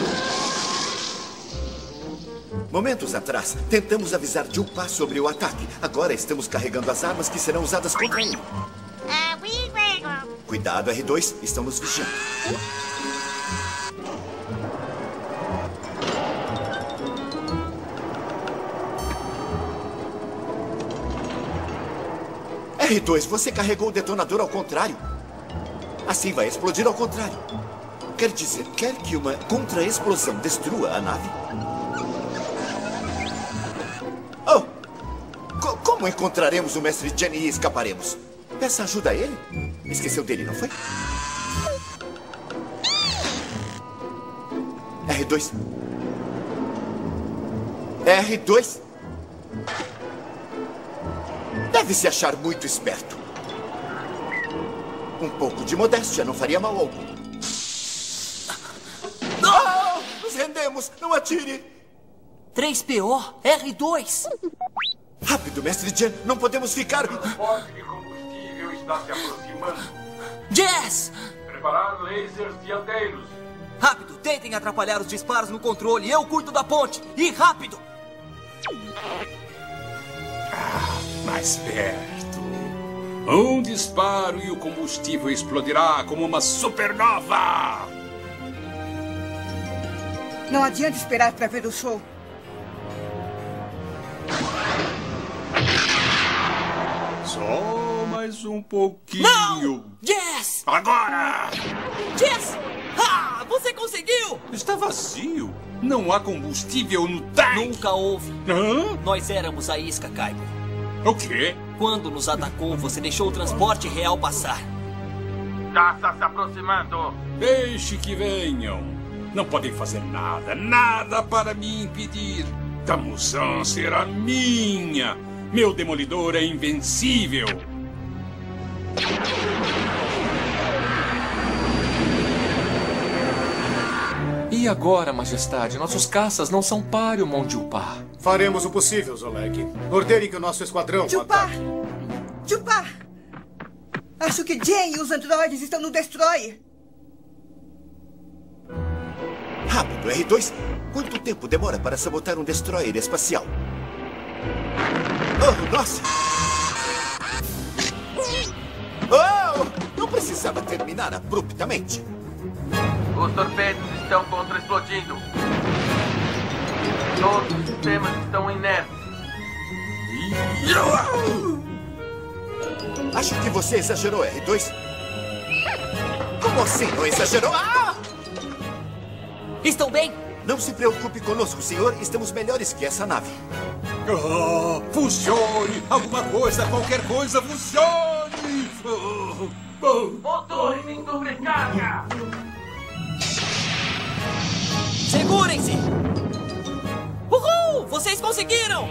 Momentos atrás, tentamos avisar Julpa sobre o ataque. Agora estamos carregando as armas que serão usadas contra ele. Cuidado, R2. Estão nos vigiando. R2, você carregou o detonador ao contrário. Assim vai explodir ao contrário. Quer dizer, quer que uma contra-explosão destrua a nave? Oh! Como encontraremos o Mestre Jenny e escaparemos? Peça ajuda a ele? Esqueceu dele, não foi? R2. R2. Deve se achar muito esperto. Um pouco de modéstia não faria mal algum. Ah! Nos rendemos! Não atire! 3PO, R2. Rápido, Mestre Jen. Não podemos ficar... O transporte de combustível está se aproximando. Jess! Preparar lasers dianteiros. Rápido, tentem atrapalhar os disparos no controle. Eu cuido da ponte. E rápido! Mais perto. Um disparo e o combustível explodirá como uma supernova. Não adianta esperar para ver o show. Só mais um pouquinho. Não! Jess! Agora! Jess! Ah, você conseguiu! Está vazio. Não há combustível no tanque. Nunca houve. Hã? Nós éramos a isca, Kyber. O quê? Quando nos atacou, você deixou o transporte real passar. Caça se aproximando. Deixe que venham. Não podem fazer nada, nada para me impedir. Tamuzan será minha. Meu demolidor é invencível. E agora, Majestade? Nossos caças não são páreo, Mondiupá. Faremos o possível, Zoleg. Ordene que o nosso esquadrão... Jupá! Jupá! Acho que Jen e os androides estão no Destroyer. Rápido, R2. Quanto tempo demora para sabotar um Destroyer espacial? Oh, nossa! Oh! Não precisava terminar abruptamente. Os torpedos estão contra-explodindo. Todos os sistemas estão inertes. Acho que você exagerou, R2. Como assim não exagerou? Ah! Estão bem? Não se preocupe conosco, senhor. Estamos melhores que essa nave. Oh, funcione! Alguma coisa, qualquer coisa, funcione! Motores em sobrecarga! Segurem-se! Uhul! Vocês conseguiram!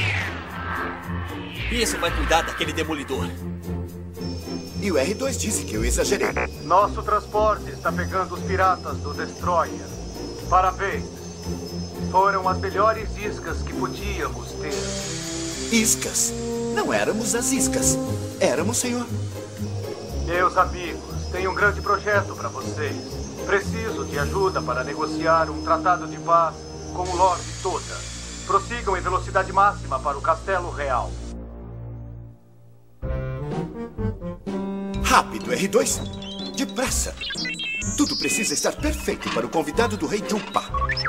Isso vai cuidar daquele demolidor. E o R2 disse que eu exagerei. Nosso transporte está pegando os piratas do Destroyer. Parabéns. Foram as melhores iscas que podíamos ter. Iscas? Não éramos as iscas. Éramos, senhor. Meus amigos, tenho um grande projeto para vocês. Preciso de ajuda para negociar um tratado de paz com o Lorde Toda. Prossigam em velocidade máxima para o Castelo Real. Rápido, R2. Depressa. Tudo precisa estar perfeito para o convidado do rei Jupá.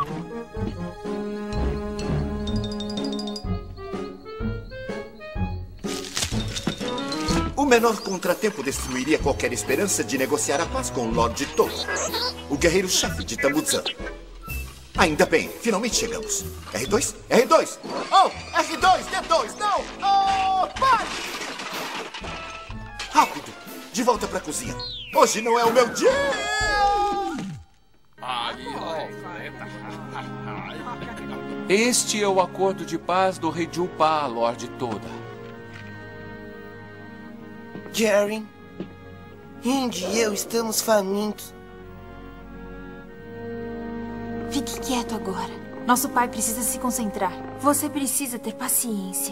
O menor contratempo destruiria qualquer esperança de negociar a paz com o Lorde Toda, o guerreiro-chefe de Tamuzan. Ainda bem, finalmente chegamos. R2? R2! Oh, R2, D2, não! Oh, pai! Rápido, de volta para a cozinha. Hoje não é o meu dia! Este é o acordo de paz do rei Jupá, Lorde Toda. Jerry, Indy e eu estamos famintos. Fique quieto agora. Nosso pai precisa se concentrar. Você precisa ter paciência.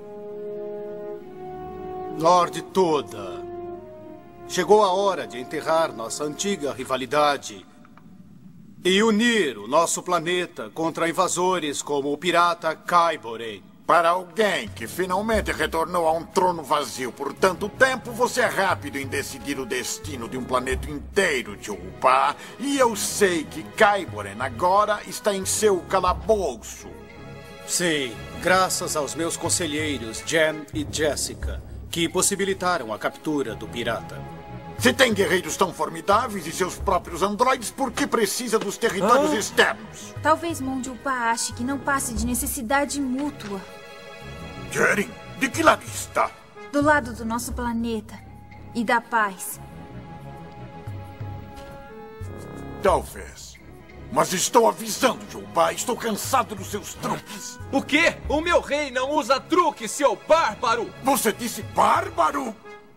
Lorde Toda, chegou a hora de enterrar nossa antiga rivalidade e unir o nosso planeta contra invasores como o pirata Kyber. Para alguém que finalmente retornou a um trono vazio por tanto tempo, você é rápido em decidir o destino de um planeta inteiro, Jupá. E eu sei que Kyber agora está em seu calabouço. Sim, graças aos meus conselheiros Jen e Jessica, que possibilitaram a captura do pirata. Se tem guerreiros tão formidáveis e seus próprios androides, por que precisa dos territórios externos? Talvez Mondiupá ache que não passe de necessidade mútua. Jerry, de que lado está? Do lado do nosso planeta e da paz. Talvez. Mas estou avisando, Jupá. Estou cansado dos seus truques. O quê? O meu rei não usa truque, seu bárbaro! Você disse bárbaro?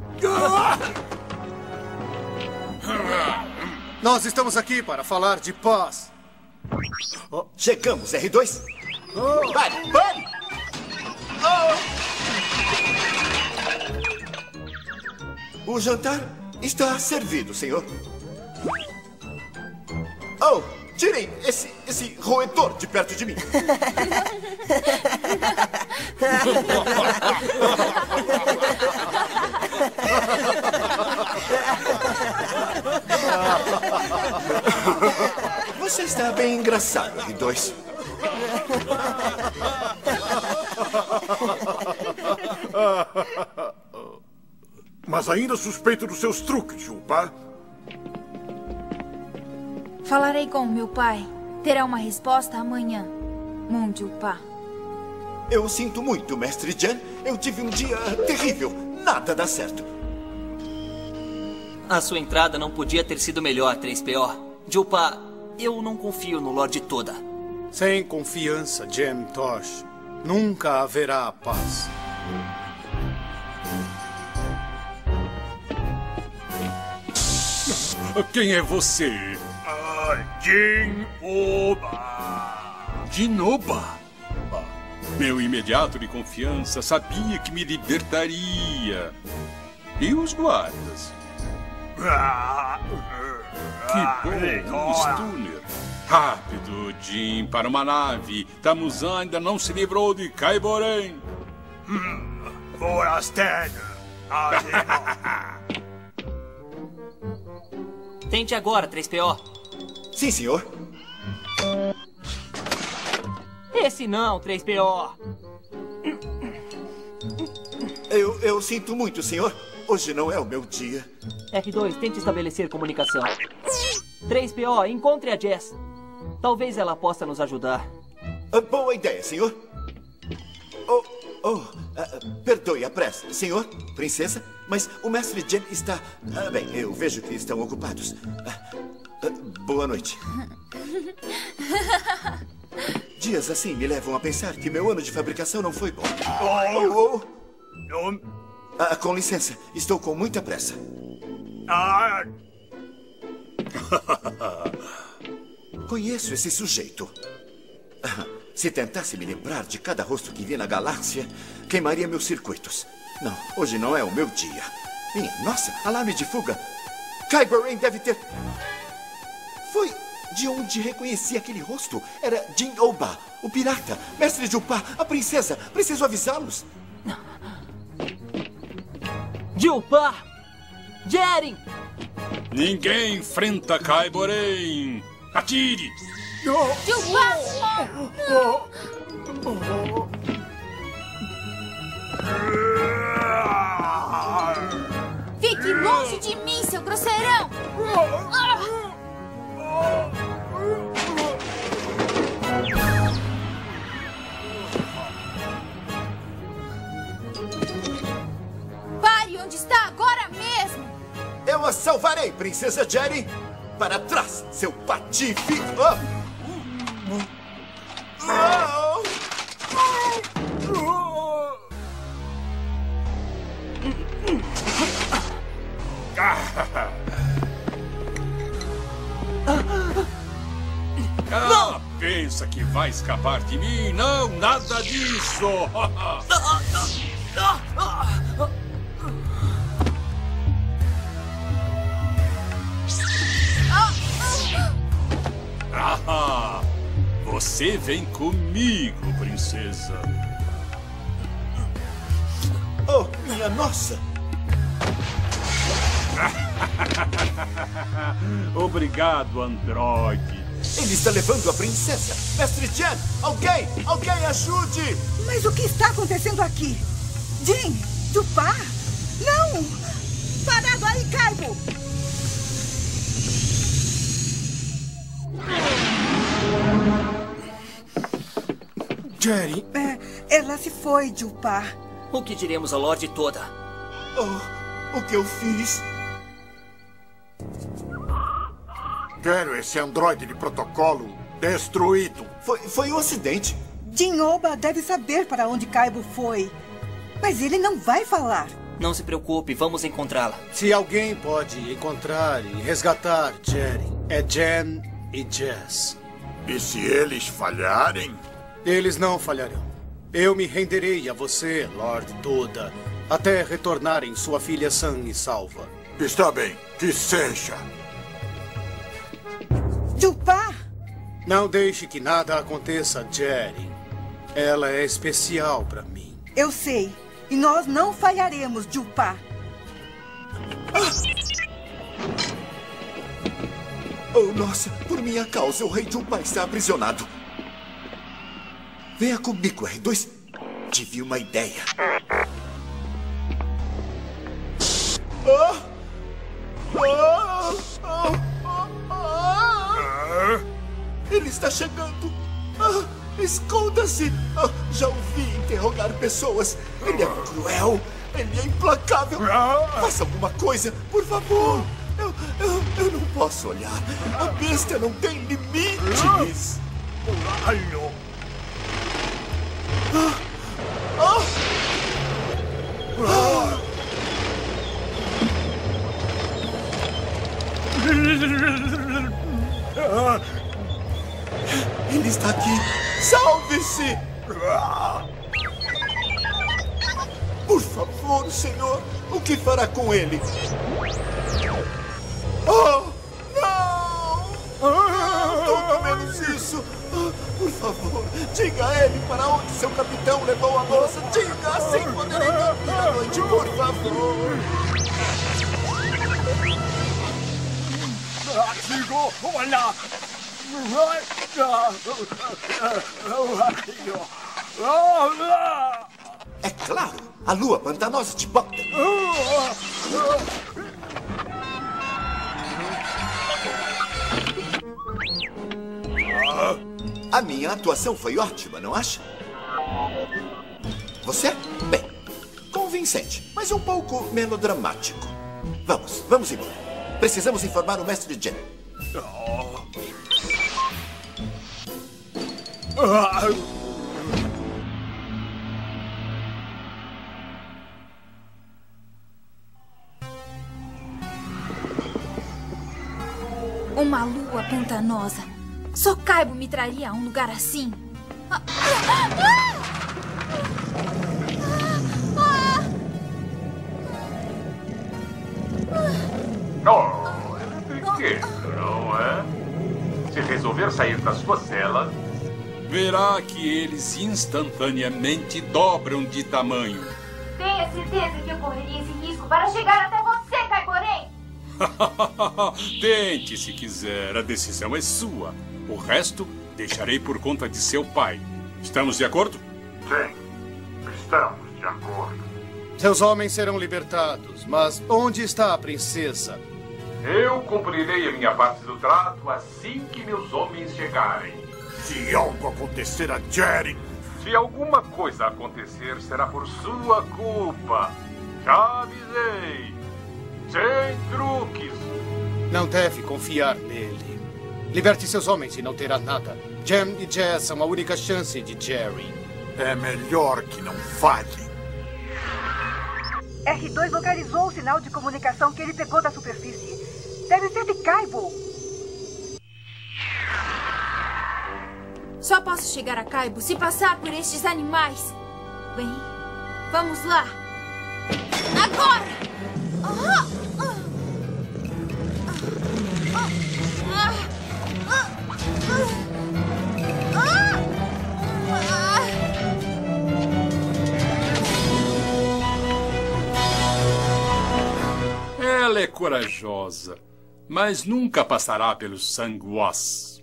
Nós estamos aqui para falar de paz. Chegamos, R2. Pare, pare! O jantar está servido, senhor. Oh, tirem esse roedor de perto de mim. Você está bem engraçado, R2. Mas ainda suspeito dos seus truques, Jupá. Falarei com o meu pai. Terá uma resposta amanhã, Mon Jiupa. Eu sinto muito, Mestre Jen. Eu tive um dia terrível. Nada dá certo. A sua entrada não podia ter sido melhor, 3PO. Jiupa, eu não confio no Lorde Toda. Sem confiança, Jem Tosh, nunca haverá paz. Quem é você? Jin Oba. Jinoba? Meu imediato de confiança sabia que me libertaria. E os guardas? Que bom, Stunner. Rápido, Jin, para uma nave. Tamuzan ainda não se livrou de Kaiboren. Forasteiro. Tente agora, 3PO. Sim, senhor. Esse não, 3PO. Eu sinto muito, senhor. Hoje não é o meu dia. R2, tente estabelecer comunicação. 3PO, encontre a Jess. Talvez ela possa nos ajudar. Boa ideia, senhor. Perdoe a pressa, senhor, princesa, mas o Mestre Jen está... bem, eu vejo que estão ocupados. Boa noite. Dias assim me levam a pensar que meu ano de fabricação não foi bom. Com licença, estou com muita pressa. Conheço esse sujeito. Se tentasse me lembrar de cada rosto que vi na galáxia, queimaria meus circuitos. Não, hoje não é o meu dia. Minha nossa, alarme de fuga. Kyber deve ter... Foi de onde reconheci aquele rosto. Era Jin Oba, o pirata, Mestre Jiupa, a princesa. Preciso avisá-los. Jiupa! Jeren! Ninguém enfrenta Kaiboren. Atire! Jiupa! Fique longe de mim, seu grosseirão! Pare onde está agora mesmo! Eu a salvarei, Princesa Jeren! Para trás, seu patife! Pensa que vai escapar de mim? Não, nada disso! Você vem comigo, princesa. Oh, minha nossa! Obrigado, androide. Ele está levando a princesa! Mestre Jen! Alguém ajude! Mas o que está acontecendo aqui? Jin! Jiupa! Não! Parado aí, Kaibo! Jeren? Ela se foi, Jiupa. O que diremos ao Lorde Toda? O que eu fiz? Quero esse androide de protocolo destruído. Foi um acidente. Jin Oba deve saber para onde Kaibo foi. Mas ele não vai falar. Não se preocupe, vamos encontrá-la. Se alguém pode encontrar e resgatar Jeren, é Jen e Jess. E se eles falharem? Eles não falharão. Eu me renderei a você, Lord Toda, até retornarem sua filha sã e salva. Está bem, que seja. Jiupa! Não deixe que nada aconteça, Jeren. Ela é especial para mim. Eu sei. E nós não falharemos, Jiupa. Oh, nossa, por minha causa, o rei Jiupa está aprisionado. Venha comigo, R2. Tive uma ideia. Ele está chegando. Esconda-se. Já ouvi interrogar pessoas. Ele é cruel. Ele é implacável. Faça alguma coisa, por favor. Eu não posso olhar. A besta não tem limites. Ele está aqui. Salve-se! Por favor, senhor. O que fará com ele? Oh, não! Tudo menos isso. Por favor, diga a ele para onde seu capitão levou a moça. Diga, assim poderei dormir à noite, por favor. É claro, a lua pantanosa de Bogdan. A minha atuação foi ótima, não acha? Você? Bem, convincente, mas um pouco melodramático. Vamos embora. Precisamos informar o mestre Jen. Uma lua pantanosa. Só Kaibo me traria a um lugar assim. Oh, é pequeno, não é? Se resolver sair da sua cela, verá que eles instantaneamente dobram de tamanho. Tenha certeza que eu correria esse risco para chegar até você, Kaiborém. Tente se quiser, a decisão é sua. O resto deixarei por conta de seu pai. Estamos de acordo? Sim, estamos de acordo. Seus homens serão libertados, mas onde está a princesa? Eu cumprirei a minha parte do trato assim que meus homens chegarem. Se algo acontecer a Jerry... Se alguma coisa acontecer, será por sua culpa. Já avisei. Sem truques. Não deve confiar nele. Liberte seus homens e não terá nada. Jem e Jazz são a única chance de Jerry. É melhor que não falhe. R2 localizou o sinal de comunicação que ele pegou da superfície. Deve ser de Kaibo. Só posso chegar a Kaibo se passar por estes animais. Bem, vamos lá. Agora! Ela é corajosa, mas nunca passará pelos sanguós.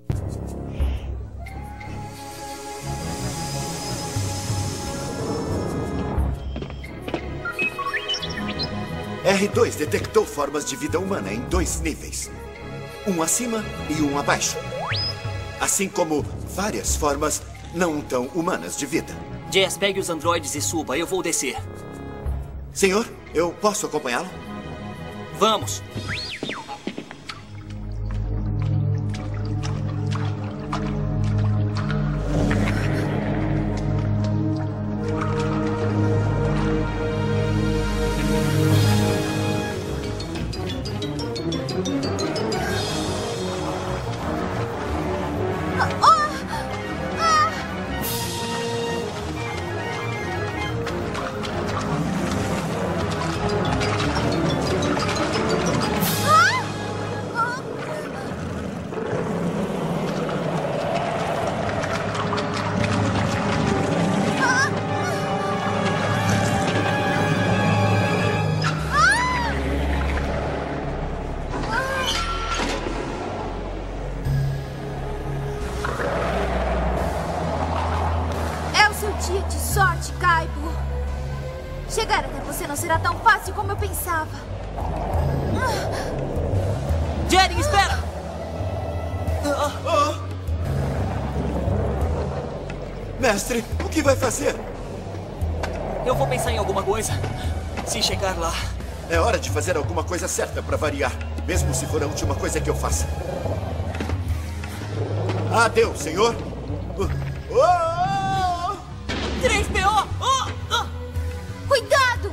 R2 detectou formas de vida humana em 2 níveis. Um acima e um abaixo. Assim como várias formas não tão humanas de vida. Jazz, pegue os androides e suba. Eu vou descer. Senhor, eu posso acompanhá-lo? Vamos. Dia de sorte, Kaibo. Chegar até você não será tão fácil como eu pensava. Jerry, espera! Mestre, o que vai fazer? Eu vou pensar em alguma coisa. Se chegar lá... É hora de fazer alguma coisa certa para variar. Mesmo se for a última coisa que eu faça. Adeus, senhor. 3PO! Cuidado!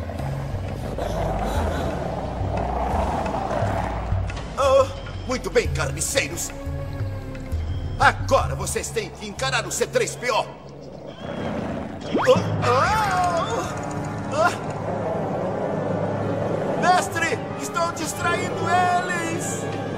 Muito bem, carniceiros. Agora vocês têm que encarar o C3PO. Mestre, estou distraindo eles.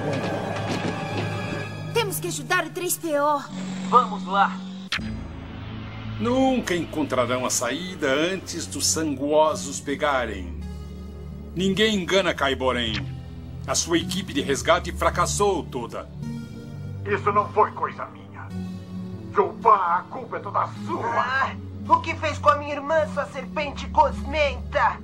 Temos que ajudar o 3PO. Vamos lá. Nunca encontrarão a saída antes dos sanguosos pegarem. Ninguém engana Kylo Ren. A sua equipe de resgate fracassou toda. Isso não foi coisa minha. Jubá, a culpa é toda sua. O que fez com a minha irmã, sua serpente gosmenta?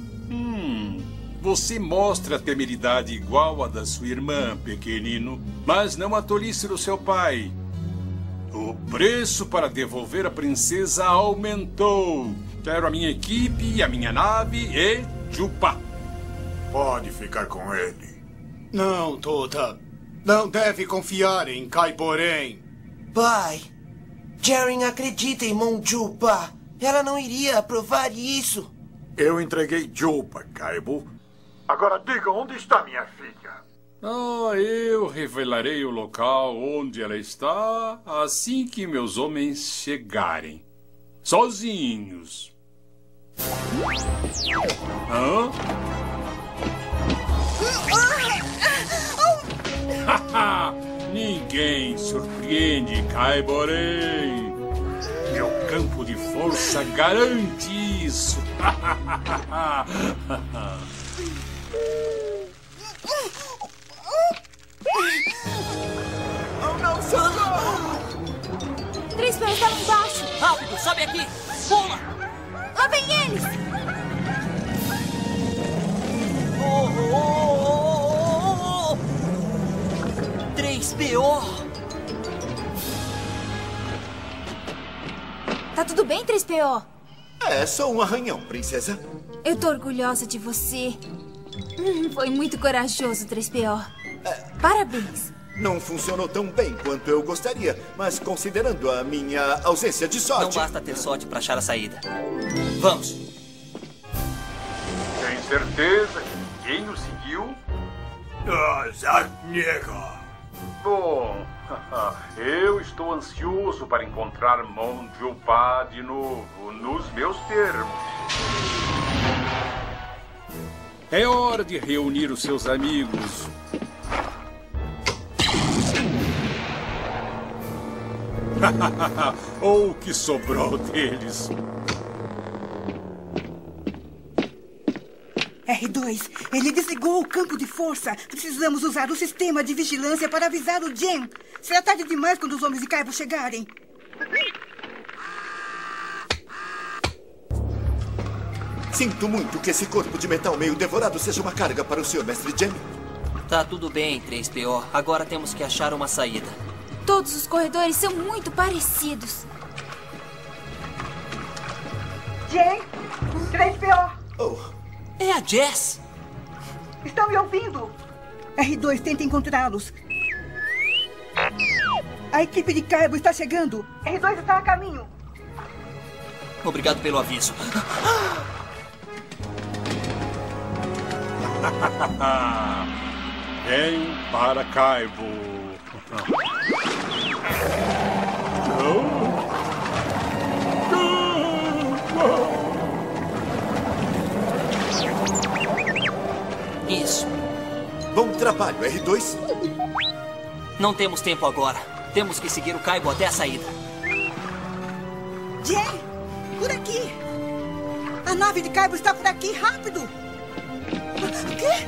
Você mostra a temeridade igual à da sua irmã, pequenino, mas não a tolice do seu pai. O preço para devolver a princesa aumentou. Quero a minha equipe, a minha nave e Jubá. Pode ficar com ele. Não, Toda. Não deve confiar em Kylo Ren. Pai, Jaren acredita em Mon Jubá. Ela não iria aprovar isso. Eu entreguei Jubá, Kylo. Agora diga onde está minha filha. Eu revelarei o local onde ela está assim que meus homens chegarem. Sozinhos. Hã? Ninguém surpreende Kylo Ren. Meu campo de força garante isso. Não, socorro! 3PO está lá embaixo. Rápido, sobe aqui. Pula. Lá vem eles. 3PO! Tá tudo bem, 3PO? É só um arranhão, princesa. Eu tô orgulhosa de você. Foi muito corajoso, 3PO. Parabéns. Não funcionou tão bem quanto eu gostaria, mas considerando a minha ausência de sorte... Não basta ter sorte para achar a saída. Vamos. Tem certeza que ninguém o seguiu? Zarnega. Bom, eu estou ansioso para encontrar Mon Jubá de novo, nos meus termos. É hora de reunir os seus amigos. Ou o que sobrou deles. R2, ele desligou o campo de força. Precisamos usar o sistema de vigilância para avisar o Jen. Será tarde demais quando os homens de Kylo chegarem. Sinto muito que esse corpo de metal meio devorado seja uma carga para o senhor, mestre Jen. Tá tudo bem, 3PO. Agora temos que achar uma saída. Todos os corredores são muito parecidos. Jen, 3PO. É a Jess. Estão me ouvindo? R2, tenta encontrá-los. A equipe de Kylo está chegando. R2 está a caminho. Obrigado pelo aviso. Vem para Kylo. Isso. Bom trabalho, R2. Não temos tempo agora. Temos que seguir o Kylo até a saída. Jen, por aqui. A nave de Kylo está por aqui, rápido. O quê?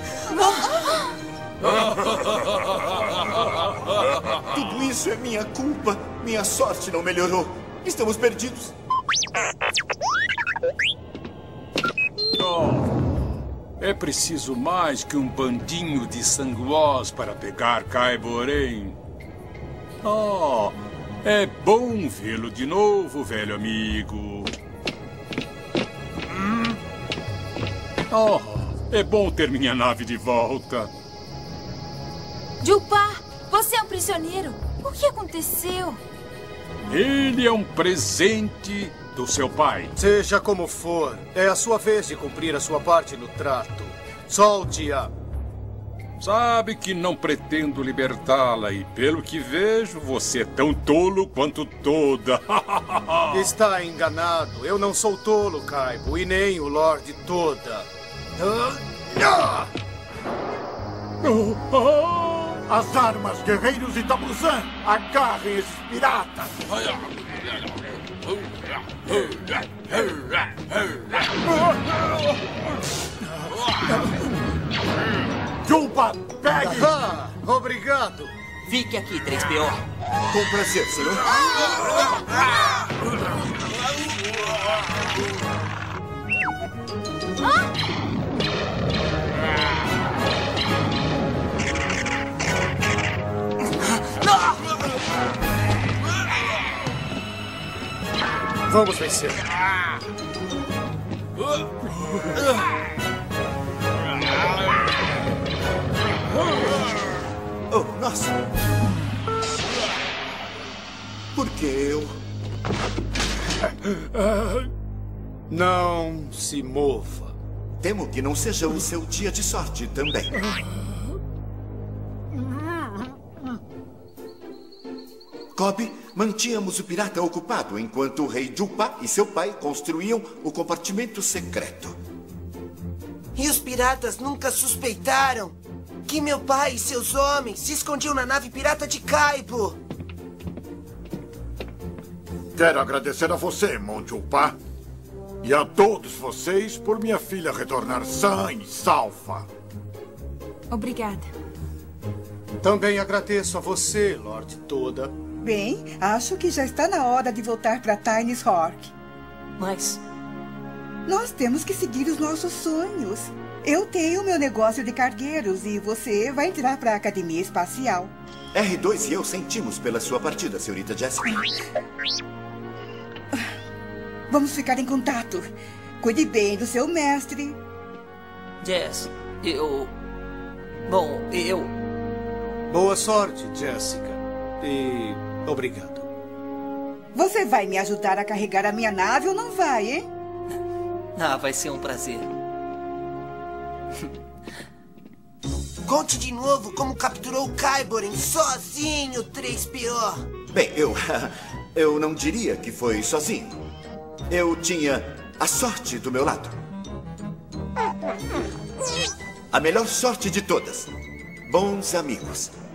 Tudo isso é minha culpa. Minha sorte não melhorou. Estamos perdidos. É preciso mais que um bandinho de sanguós para pegar Kylo Ren. É bom vê-lo de novo, velho amigo. Oh, é bom ter minha nave de volta. Julpa, você é um prisioneiro. O que aconteceu? Ele é um presente do seu pai. Seja como for, é a sua vez de cumprir a sua parte no trato. Solte-a. Sabe que não pretendo libertá-la e, pelo que vejo, você é tão tolo quanto toda. Está enganado. Eu não sou tolo, Kaipo, e nem o Lorde Toda. As armas, guerreiros de Tamuzan! Agarrem esses piratas! Julpa, pegue! Ah, obrigado! Fique aqui, 3PO. Com prazer, senhor. Vamos vencer. Oh, nossa! Por que eu? Não se mova. Temo que não seja o seu dia de sorte também. Cobb, mantínhamos o pirata ocupado enquanto o rei Julpa e seu pai construíam o compartimento secreto. E os piratas nunca suspeitaram que meu pai e seus homens se escondiam na nave pirata de Kaipo. Quero agradecer a você, Mon Julpa. E a todos vocês por minha filha retornar sã e salva. Obrigada. Também agradeço a você, Lorde Toda. Bem, acho que já está na hora de voltar para Tines Rock. Mas... nós temos que seguir os nossos sonhos. Eu tenho meu negócio de cargueiros e você vai entrar para a Academia Espacial. R2 e eu sentimos pela sua partida, senhorita Jessica. Vamos ficar em contato. Cuide bem do seu mestre. Jess, Boa sorte, Jessica. E obrigado. Você vai me ajudar a carregar a minha nave ou não vai, hein? Ah, vai ser um prazer. Conte de novo como capturou Kyborin sozinho, 3PO. Bem, eu não diria que foi sozinho. Eu tinha a sorte do meu lado. A melhor sorte de todas. Bons amigos.